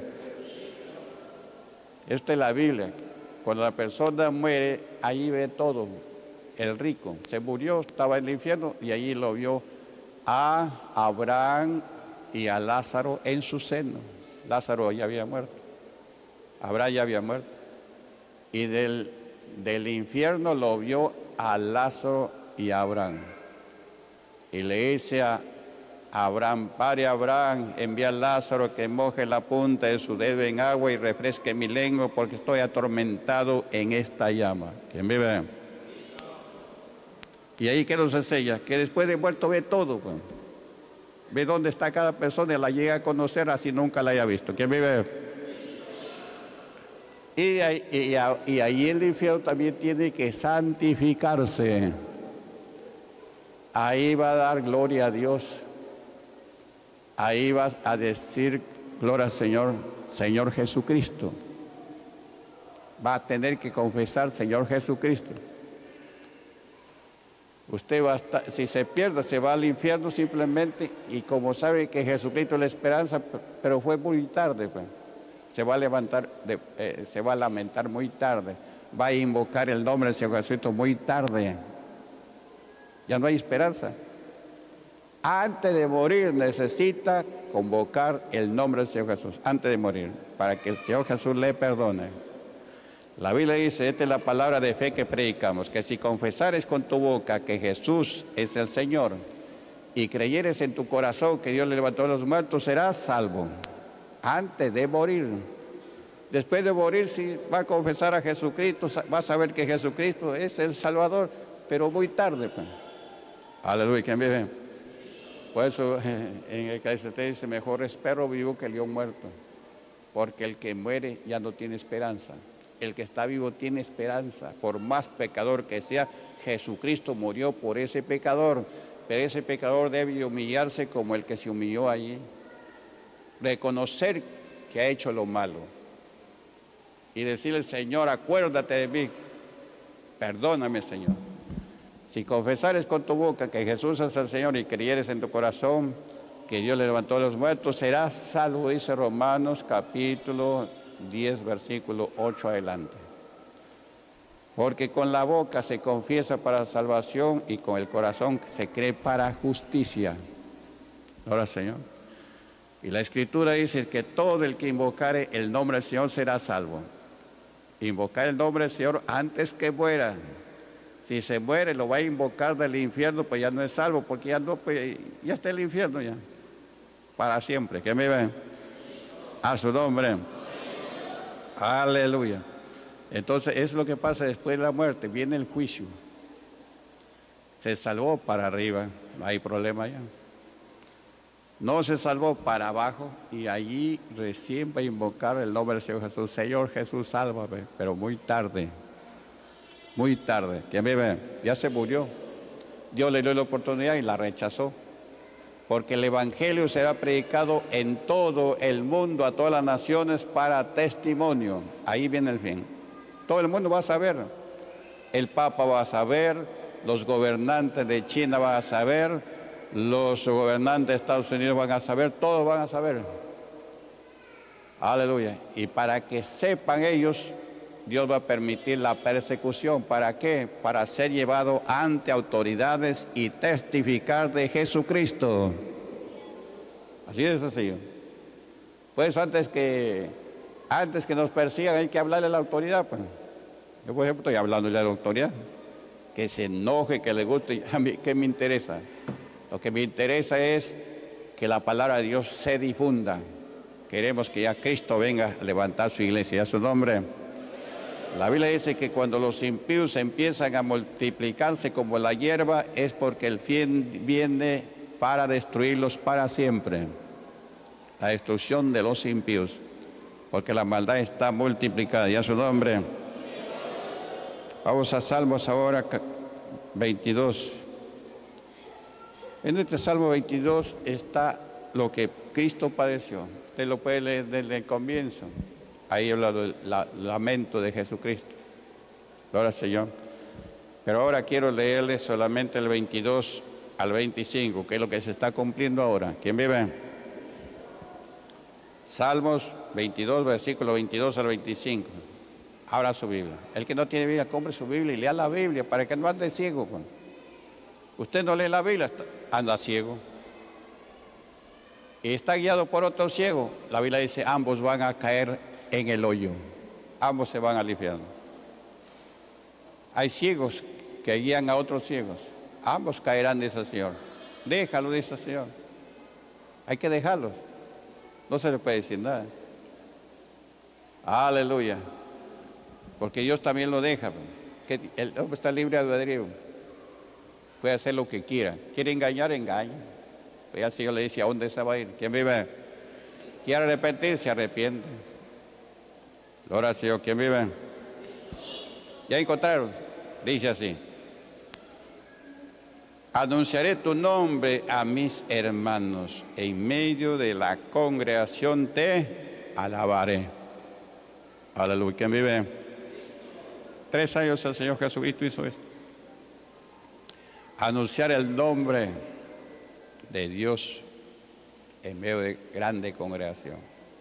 Esto es la Biblia. Cuando la persona muere, allí ve todo. El rico se murió, estaba en el infierno y allí lo vio a Abraham y a Lázaro en su seno. Lázaro ya había muerto. Abraham ya había muerto. Y del, del infierno lo vio a Lázaro y a Abraham. Y le dice a Abraham, pare Abraham, envía a Lázaro que moje la punta de su dedo en agua y refresque mi lengua porque estoy atormentado en esta llama. ¿Quién vive? Y ahí que nos enseña, que después de muerto ve todo. Pues. Ve dónde está cada persona y la llega a conocer así nunca la haya visto. ¿Quién vive? Y, y, y ahí el infierno también tiene que santificarse. Ahí va a dar gloria a Dios. Ahí va a decir gloria al Señor, Señor Jesucristo. Va a tener que confesar Señor Jesucristo. Usted va a estar, si se pierde, se va al infierno simplemente, y como sabe que Jesucristo es la esperanza, pero fue muy tarde, pues. Se va a levantar, de, eh, se va a lamentar muy tarde, va a invocar el nombre del Señor Jesucristo muy tarde. Ya no hay esperanza. Antes de morir necesita convocar el nombre del Señor Jesús, antes de morir, para que el Señor Jesús le perdone. La Biblia dice, esta es la palabra de fe que predicamos, que si confesares con tu boca que Jesús es el Señor y creyeres en tu corazón que Dios le levantó de los muertos, serás salvo antes de morir. Después de morir, si va a confesar a Jesucristo, va a saber que Jesucristo es el Salvador, pero muy tarde. Pues. Aleluya, ¿quién vive? Por eso en el que se te dice, mejor es perro vivo que león muerto, porque el que muere ya no tiene esperanza. El que está vivo tiene esperanza, por más pecador que sea. Jesucristo murió por ese pecador, pero ese pecador debe humillarse como el que se humilló allí, reconocer que ha hecho lo malo y decirle, Señor, acuérdate de mí, perdóname, Señor. Si confesares con tu boca que Jesús es el Señor y creyeres en tu corazón que Dios le levantó de los muertos, serás salvo, dice Romanos capítulo diez, versículo ocho adelante. Porque con la boca se confiesa para salvación y con el corazón se cree para justicia. Ahora, Señor. Y la Escritura dice que todo el que invocare el nombre del Señor será salvo. Invocar el nombre del Señor antes que muera. Si se muere, lo va a invocar del infierno, pues ya no es salvo, porque ya no, pues ya está el infierno ya. Para siempre. ¿Qué me ven? A su nombre. Aleluya. Entonces es lo que pasa después de la muerte, viene el juicio. Se salvó para arriba, no hay problema ya. No se salvó para abajo y allí recién va a invocar el nombre del Señor Jesús. Señor Jesús, sálvame, pero muy tarde, muy tarde. ¿Quién vive? Ya se murió. Dios le dio la oportunidad y la rechazó. Porque el Evangelio será predicado en todo el mundo, a todas las naciones, para testimonio. Ahí viene el fin. Todo el mundo va a saber. El Papa va a saber, los gobernantes de China van a saber, los gobernantes de Estados Unidos van a saber, todos van a saber. Aleluya. Y para que sepan ellos, Dios va a permitir la persecución. ¿Para qué? Para ser llevado ante autoridades y testificar de Jesucristo. Así de sencillo. Pues antes que, antes que nos persigan hay que hablarle a la autoridad. Pues. Yo, por ejemplo, estoy hablándole a la autoridad. Que se enoje, que le guste. A mí, ¿qué me interesa? Lo que me interesa es que la palabra de Dios se difunda. Queremos que ya Cristo venga a levantar su iglesia, a su nombre. La Biblia dice que cuando los impíos empiezan a multiplicarse como la hierba es porque el fin viene para destruirlos para siempre. La destrucción de los impíos, porque la maldad está multiplicada. Y a su nombre. Vamos a Salmos ahora veintidós. En este Salmo veintidós está lo que Cristo padeció. Usted lo puede leer desde el comienzo. Ahí habla del lamento de Jesucristo. Gloria al Señor. Pero ahora quiero leerle solamente el veintidós al veinticinco, que es lo que se está cumpliendo ahora. ¿Quién vive? Salmos veintidós, versículo veintidós al veinticinco. Abra su Biblia. El que no tiene Biblia, compre su Biblia y lea la Biblia para que no ande ciego. Usted no lee la Biblia, anda ciego. Y está guiado por otro ciego. La Biblia dice, ambos van a caer en el hoyo. Ambos se van al infierno. Hay ciegos que guían a otros ciegos. Ambos caerán, dice el Señor. Déjalo, dice el Señor. Hay que dejarlos. No se le puede decir nada. Aleluya. Porque Dios también lo deja. Que el hombre está libre de albedrío. Puede hacer lo que quiera. Quiere engañar, engaña. Y el Señor le dice, ¿a dónde se va a ir? ¿Quién vive? ¿Quiere arrepentirse? Se arrepiente. Gloria al Señor. ¿Quién vive? ¿Ya encontraron? Dice así. Anunciaré tu nombre a mis hermanos. En medio de la congregación te alabaré. Aleluya. ¿Quién vive? Tres años el Señor Jesucristo hizo esto. Anunciar el nombre de Dios en medio de grande congregación.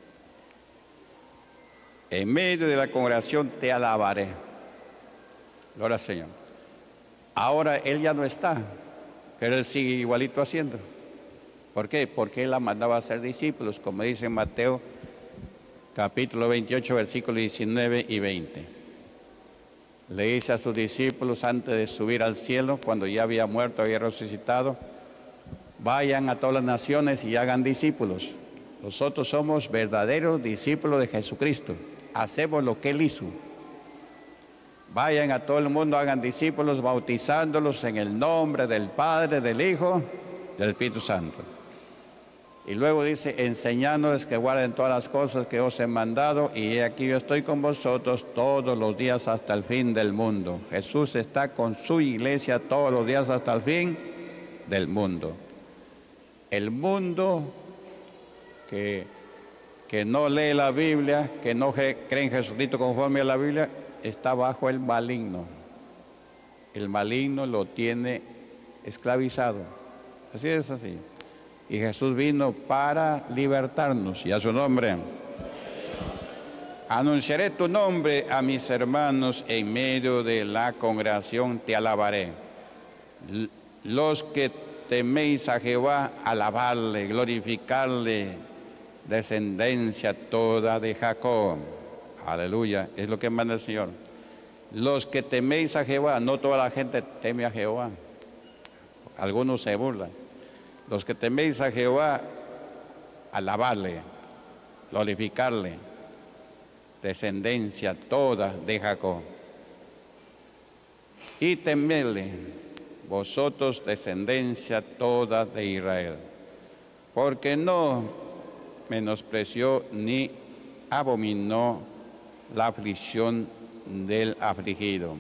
En medio de la congregación te alabaré. Gloria al Señor. Ahora Él ya no está, pero Él sigue igualito haciendo. ¿Por qué? Porque Él la mandaba a hacer discípulos, como dice en Mateo capítulo veintiocho, versículos diecinueve y veinte. Le dice a sus discípulos antes de subir al cielo, cuando ya había muerto, había resucitado, vayan a todas las naciones y hagan discípulos. Nosotros somos verdaderos discípulos de Jesucristo. Hacemos lo que Él hizo. Vayan a todo el mundo, hagan discípulos, bautizándolos en el nombre del Padre, del Hijo, del Espíritu Santo. Y luego dice, enseñándoles que guarden todas las cosas que os he mandado, y he aquí yo estoy con vosotros todos los días hasta el fin del mundo. Jesús está con su iglesia todos los días hasta el fin del mundo. El mundo que, que no lee la Biblia, que no cree en Jesucristo conforme a la Biblia, está bajo el maligno. El maligno lo tiene esclavizado. Así es así. Y Jesús vino para libertarnos, y a su nombre. Anunciaré tu nombre a mis hermanos, en medio de la congregación te alabaré. Los que teméis a Jehová, alabarle, glorificarle, descendencia toda de Jacob. Aleluya, es lo que manda el Señor. Los que teméis a Jehová, no toda la gente teme a Jehová. Algunos se burlan. Los que teméis a Jehová, alabarle, glorificarle, descendencia toda de Jacob. Y temedle, vosotros descendencia toda de Israel, porque no menospreció ni abominó la aflicción del afligido,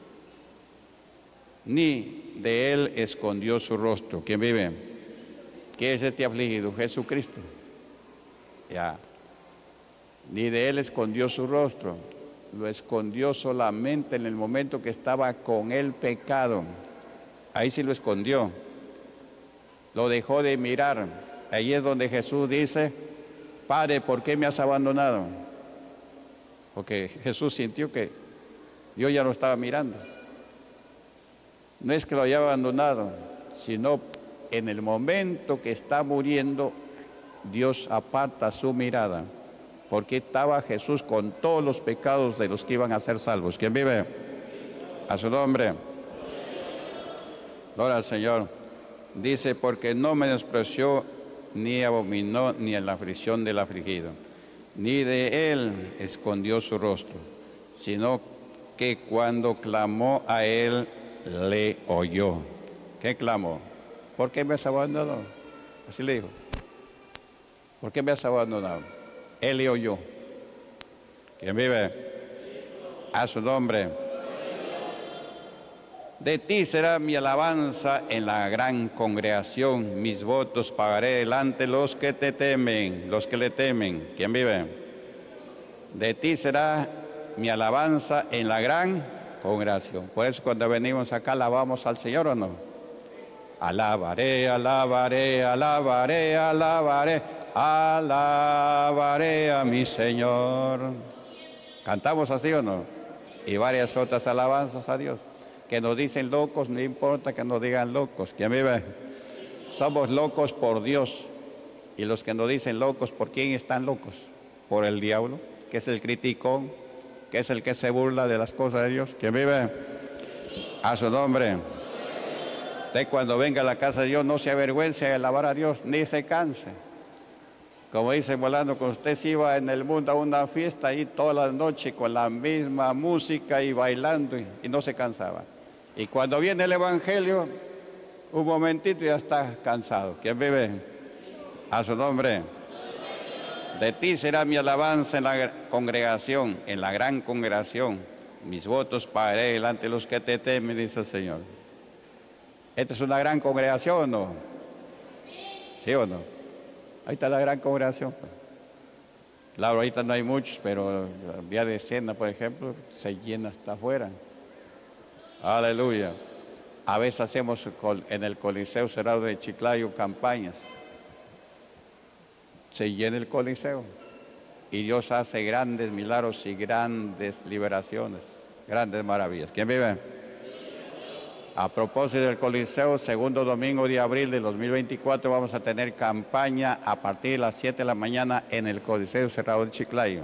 ni de él escondió su rostro. ¿Quién vive? ¿Qué es este afligido? Jesucristo. Ya. Ni de él escondió su rostro, lo escondió solamente en el momento que estaba con el pecado. Ahí sí lo escondió, lo dejó de mirar. Ahí es donde Jesús dice, Padre, ¿por qué me has abandonado? Porque Jesús sintió que yo ya lo estaba mirando. No es que lo haya abandonado, sino en el momento que está muriendo, Dios aparta su mirada, porque estaba Jesús con todos los pecados de los que iban a ser salvos. ¿Quién vive? A su nombre. Gloria al Señor. Dice, porque no menospreció ni abominó ni en la aflicción del afligido, ni de él escondió su rostro, sino que cuando clamó a él, le oyó. ¿Qué clamó? ¿Por qué me has abandonado? Así le dijo. ¿Por qué me has abandonado? Él le oyó. ¿Quién vive? A su nombre. De ti será mi alabanza en la gran congregación. Mis votos pagaré delante los que te temen, los que le temen. ¿Quién vive? De ti será mi alabanza en la gran congregación. Por eso cuando venimos acá alabamos al Señor, ¿o no? Alabaré, alabaré, alabaré, alabaré, alabaré a mi Señor. ¿Cantamos así o no? Y varias otras alabanzas a Dios. Que nos dicen locos, no importa que nos digan locos. ¿Quién vive? Somos locos por Dios. Y los que nos dicen locos, ¿por quién están locos? Por el diablo, que es el criticón, que es el que se burla de las cosas de Dios. ¿Quién vive? A su nombre. Usted cuando venga a la casa de Dios no se avergüence de alabar a Dios, ni se canse. Como dice Molano, cuando usted se iba en el mundo a una fiesta ahí toda la noche con la misma música y bailando y, y no se cansaba. Y cuando viene el Evangelio, Un momentito y ya está cansado. ¿Quién vive? A su nombre. De ti será mi alabanza en la congregación, en la gran congregación. Mis votos pagaré delante de los que te temen, dice el Señor. ¿Esta es una gran congregación o no? ¿Sí o no? Ahí está la gran congregación. Claro, ahorita no hay muchos, pero el día de cena, por ejemplo, se llena hasta afuera. Aleluya. A veces hacemos en el Coliseo Cerrado de Chiclayo campañas. Se llena el Coliseo y Dios hace grandes milagros y grandes liberaciones, grandes maravillas. ¿Quién vive? A propósito del Coliseo, segundo domingo de abril de dos mil veinticuatro vamos a tener campaña a partir de las siete de la mañana en el Coliseo Cerrado de Chiclayo.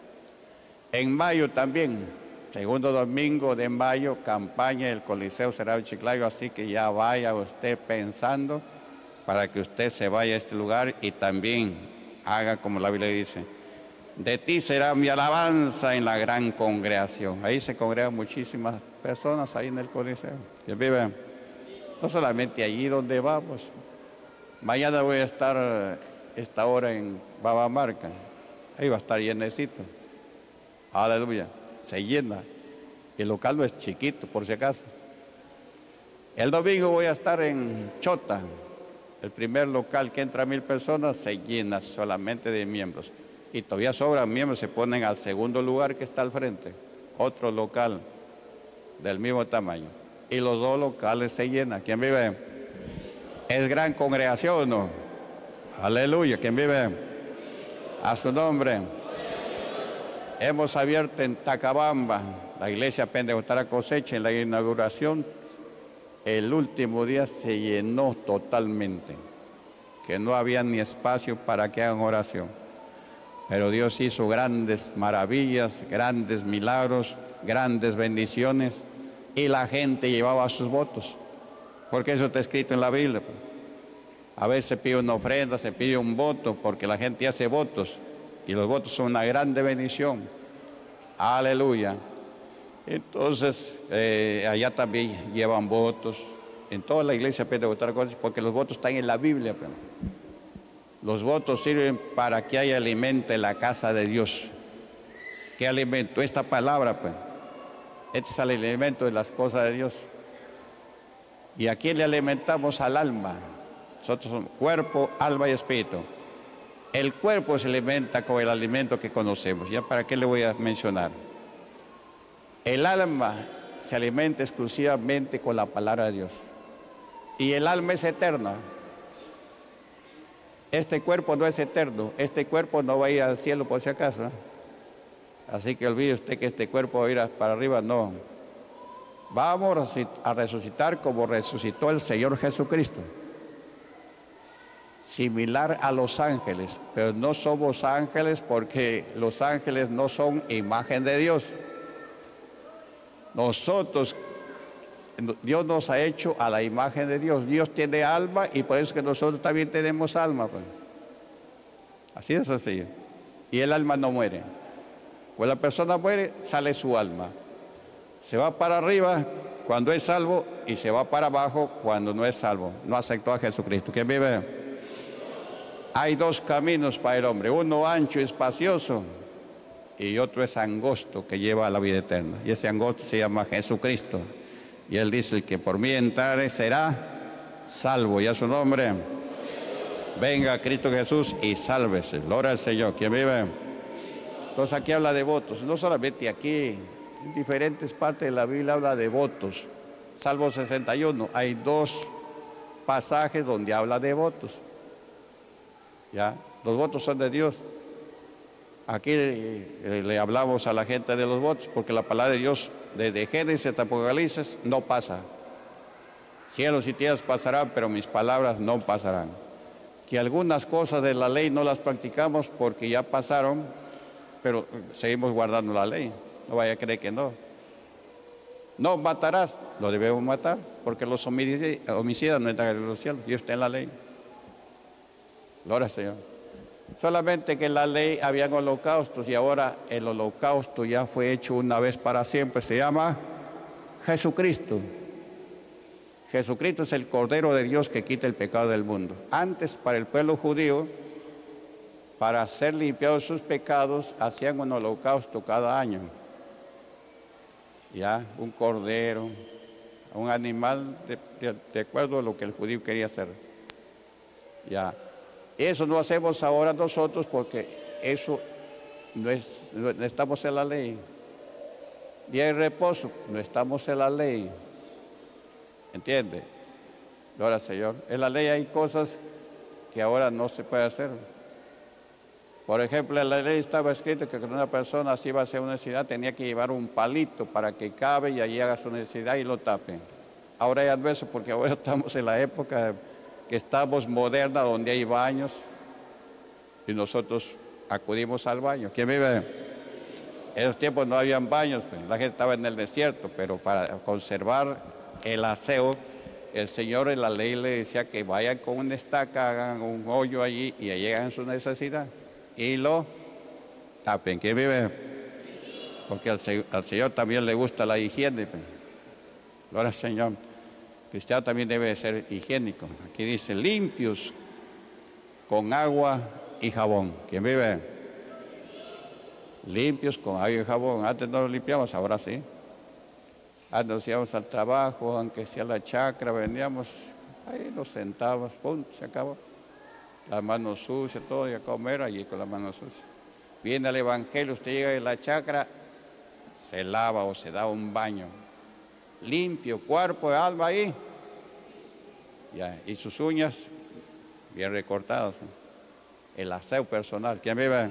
En mayo también. Segundo domingo de mayo, campaña del Coliseo Cerrado de Chiclayo, así que ya vaya usted pensando para que usted se vaya a este lugar y también haga como la Biblia dice. De ti será mi alabanza en la gran congregación. Ahí se congregan muchísimas personas, ahí en el Coliseo. Que viven, no solamente allí donde vamos. Mañana voy a estar esta hora en Babamarca. Ahí va a estar llenecito. Aleluya. Se llena. El local no es chiquito, por si acaso. El domingo voy a estar en Chota. El primer local que entra a mil personas se llena solamente de miembros. Y todavía sobran miembros, se ponen al segundo lugar que está al frente. Otro local del mismo tamaño. Y los dos locales se llenan. ¿Quién vive? ¿Es gran congregación o no? Aleluya. ¿Quién vive? A su nombre. Hemos abierto en Tacabamba la iglesia Pentecostal Cosecha en la inauguración. El último día se llenó totalmente, que no había ni espacio para que hagan oración. Pero Dios hizo grandes maravillas, grandes milagros, grandes bendiciones y la gente llevaba sus votos, porque eso está escrito en la Biblia. A veces se pide una ofrenda, se pide un voto, porque la gente hace votos. Y los votos son una grande bendición. Aleluya. Entonces, eh, allá también llevan votos. En toda la iglesia pentecostal, porque los votos están en la Biblia. Pero los votos sirven para que haya alimento en la casa de Dios. ¿Qué alimento? Esta palabra, pues. Este es el alimento de las cosas de Dios. ¿Y a quién le alimentamos? Al alma. Nosotros somos cuerpo, alma y espíritu. El cuerpo se alimenta con el alimento que conocemos. ¿Ya para qué le voy a mencionar? El alma se alimenta exclusivamente con la palabra de Dios. Y el alma es eterna. Este cuerpo no es eterno. Este cuerpo no va a ir al cielo por si acaso, ¿eh? Así que olvide usted que este cuerpo va a ir para arriba. No. Vamos a resucitar como resucitó el Señor Jesucristo. Similar a los ángeles, pero no somos ángeles porque los ángeles no son imagen de Dios. Nosotros, Dios nos ha hecho a la imagen de Dios. Dios tiene alma y por eso que nosotros también tenemos alma. Pues. Así es así. Y el alma no muere. Cuando la persona muere, sale su alma. Se va para arriba cuando es salvo y se va para abajo cuando no es salvo. No aceptó a Jesucristo. ¿Quién vive? Hay dos caminos para el hombre, uno ancho y espacioso y otro es angosto que lleva a la vida eterna. Y ese angosto se llama Jesucristo. Y él dice que por mí entrare será salvo. Y a su nombre, venga Cristo Jesús y sálvese. Gloria al Señor. ¿Quién vive? Entonces aquí habla de votos, no solamente aquí, en diferentes partes de la Biblia habla de votos. Salmo sesenta y uno, hay dos pasajes donde habla de votos. ¿Ya? Los votos son de Dios. Aquí eh, le hablamos a la gente de los votos porque la palabra de Dios desde Génesis hasta Apocalipsis no pasa. Cielos y tierras pasarán, pero mis palabras no pasarán. Que algunas cosas de la ley no las practicamos porque ya pasaron, pero seguimos guardando la ley. No vaya a creer que no. No matarás, lo debemos matar, porque los homicidas no entran en los cielos, Dios está en la ley. Gloria al Señor. Solamente que en la ley habían holocaustos y ahora el holocausto ya fue hecho una vez para siempre. Se llama Jesucristo. Jesucristo es el Cordero de Dios que quita el pecado del mundo. Antes, para el pueblo judío, para ser limpiados sus pecados, hacían un holocausto cada año. Ya, un cordero, un animal de, de, de acuerdo a lo que el judío quería hacer. Ya, eso no hacemos ahora nosotros porque eso no, es, no, no estamos en la ley. Día de reposo, no estamos en la ley. ¿Entiende? Gloria al Señor. En la ley hay cosas que ahora no se puede hacer. Por ejemplo, en la ley estaba escrito que cuando una persona así iba a hacer una necesidad tenía que llevar un palito para que cabe y allí haga su necesidad y lo tape. Ahora ya no es eso porque ahora estamos en la época que estamos moderna donde hay baños y nosotros acudimos al baño. ¿Quién vive? En esos tiempos no habían baños, pues, la gente estaba en el desierto, pero para conservar el aseo, el Señor en la ley le decía que vayan con una estaca, hagan un hoyo allí y allí hagan su necesidad y lo tapen. ¿Quién vive? Porque al, al Señor también le gusta la higiene. Pues. Gloria al Señor. El cristiano también debe ser higiénico. Aquí dice limpios con agua y jabón. ¿Quién vive? Limpios con agua y jabón. Antes no lo limpiamos, ahora sí. Antes nos íbamos al trabajo, aunque sea la chacra, veníamos, ahí nos sentábamos, punto, se acabó. Las manos sucias, todo, y a comer allí con las manos sucias. Viene el Evangelio, usted llega de la chacra, se lava o se da un baño. Limpio, cuerpo, alma ahí. Ya, y sus uñas bien recortadas. El aseo personal. ¿Quién vive?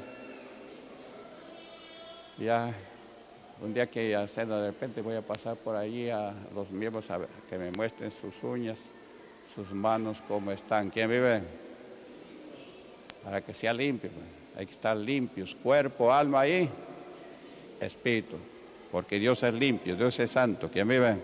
Ya, un día que hacer de repente voy a pasar por allí a los miembros a ver, que me muestren sus uñas, sus manos, cómo están. ¿Quién vive? Para que sea limpio. Hay que estar limpios, cuerpo, alma ahí, espíritu. Porque Dios es limpio, Dios es santo. ¿Quién vive?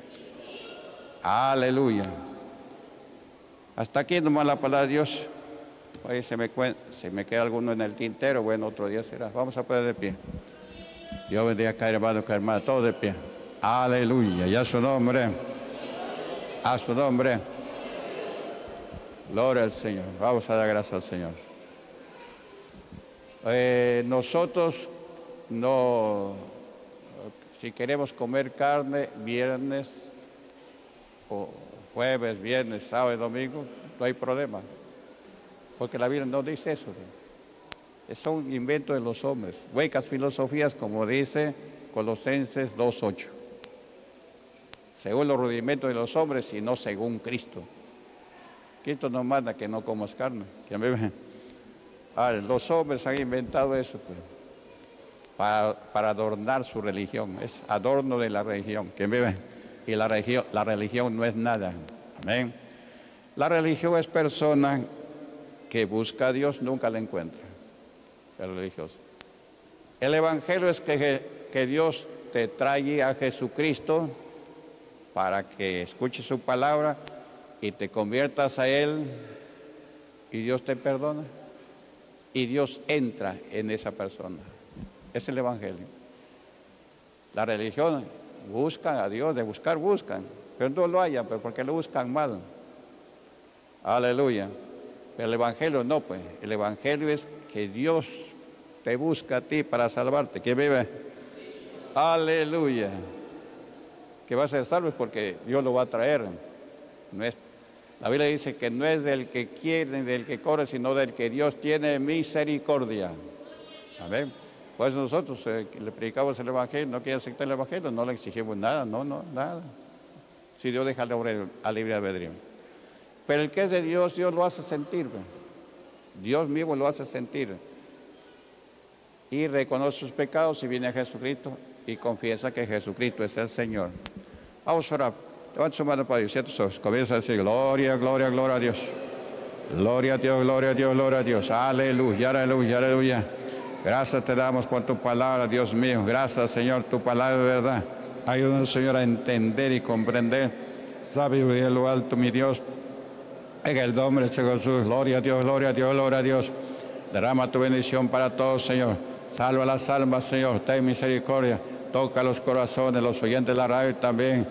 Aleluya. Hasta aquí nomás la palabra de Dios. Oye, se me, se me queda alguno en el tintero, bueno, otro día será. Vamos a poner de pie. Dios bendiga a cada hermano, cada hermana, todos de pie. Aleluya, y a su nombre. A su nombre. Gloria al Señor. Vamos a dar gracias al Señor. Eh, nosotros no, si queremos comer carne, viernes, o jueves, viernes, sábado y domingo, no hay problema. Porque la Biblia no dice eso. Es un invento de los hombres. Huecas filosofías, como dice Colosenses dos ocho. Según los rudimentos de los hombres y no según Cristo. Cristo nos manda que no comas carne. ¿Quién vive? Ah, los hombres han inventado eso pues, para, para adornar su religión. Es adorno de la religión. ¿Quién vive? Y la religión, la religión no es nada. Amén. La religión es persona que busca a Dios, nunca la encuentra. El religioso. El evangelio es que, que Dios te trae a Jesucristo para que escuches su palabra y te conviertas a Él y Dios te perdona y Dios entra en esa persona. Es el evangelio. La religión buscan a Dios, de buscar buscan, pero no lo hallan pues, porque lo buscan mal. Aleluya. Pero el evangelio no, pues. El evangelio es que Dios te busca a ti para salvarte. ¿Quién vive? Aleluya. Que va a ser salvo es porque Dios lo va a traer. No es, la Biblia dice que no es del que quiere ni del que corre, sino del que Dios tiene misericordia. Amén. Pues nosotros eh, le predicamos el evangelio, no quiere aceptar el evangelio, no le exigimos nada, no, no, nada. Si Dios deja al libre albedrío. Pero el que es de Dios, Dios lo hace sentir. Dios mismo lo hace sentir. Y reconoce sus pecados y viene a Jesucristo y confiesa que Jesucristo es el Señor. Vamos a orar. Levanta su mano para Dios. Cierra tus ojos. Comienza a decir gloria, gloria, gloria a Dios. Gloria a Dios, gloria a Dios, gloria a Dios. Aleluya, aleluya, aleluya. Gracias te damos por tu palabra, Dios mío. Gracias, Señor, tu palabra de verdad. Ayúdanos, Señor, a entender y comprender. Sabiduría en lo alto, mi Dios. En el nombre de Jesús, gloria a Dios, gloria a Dios, gloria a Dios. Derrama tu bendición para todos, Señor. Salva las almas, Señor. Ten misericordia. Toca los corazones, los oyentes de la radio también.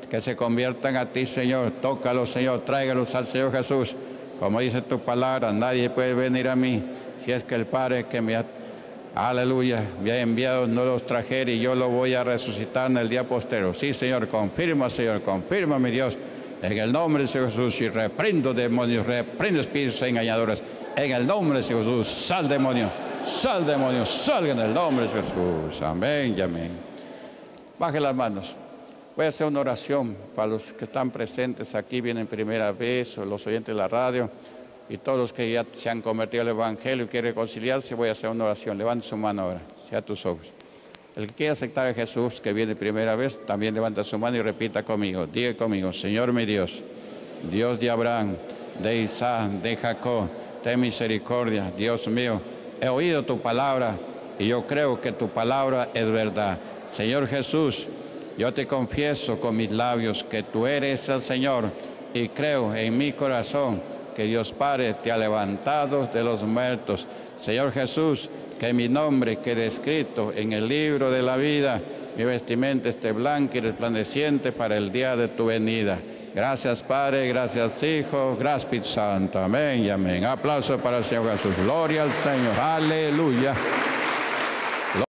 que se conviertan a ti, Señor. Tócalos, Señor, tráigalos al Señor Jesús. Como dice tu palabra, nadie puede venir a mí si es que el Padre que me ha, aleluya, me ha enviado no los trajere, y yo lo voy a resucitar en el día postero. Sí, Señor, confirma, Señor, confirma, mi Dios, en el nombre de Jesús, y reprendo demonios, reprendo espíritus engañadores, en el nombre de Jesús. Sal, demonio, sal, demonio, salga en el nombre de Jesús. Amén y amén. Baje las manos. Voy a hacer una oración para los que están presentes aquí, vienen primera vez, o los oyentes de la radio, y todos los que ya se han convertido al Evangelio y quieren reconciliarse. Voy a hacer una oración. Levanta su mano ahora, sea tus ojos. El que quiera aceptar a Jesús, que viene primera vez, también levanta su mano y repita conmigo. Diga conmigo: Señor mi Dios, Dios de Abraham, de Isaac, de Jacob, ten misericordia. Dios mío, he oído tu palabra y yo creo que tu palabra es verdad. Señor Jesús, yo te confieso con mis labios que tú eres el Señor, y creo en mi corazón que Dios Padre te ha levantado de los muertos. Señor Jesús, que mi nombre quede escrito en el libro de la vida, mi vestimenta esté blanca y resplandeciente para el día de tu venida. Gracias, Padre, gracias, Hijo, gracias, Espíritu Santo. Amén y amén. Aplauso para el Señor Jesús. Gloria al Señor. Aleluya.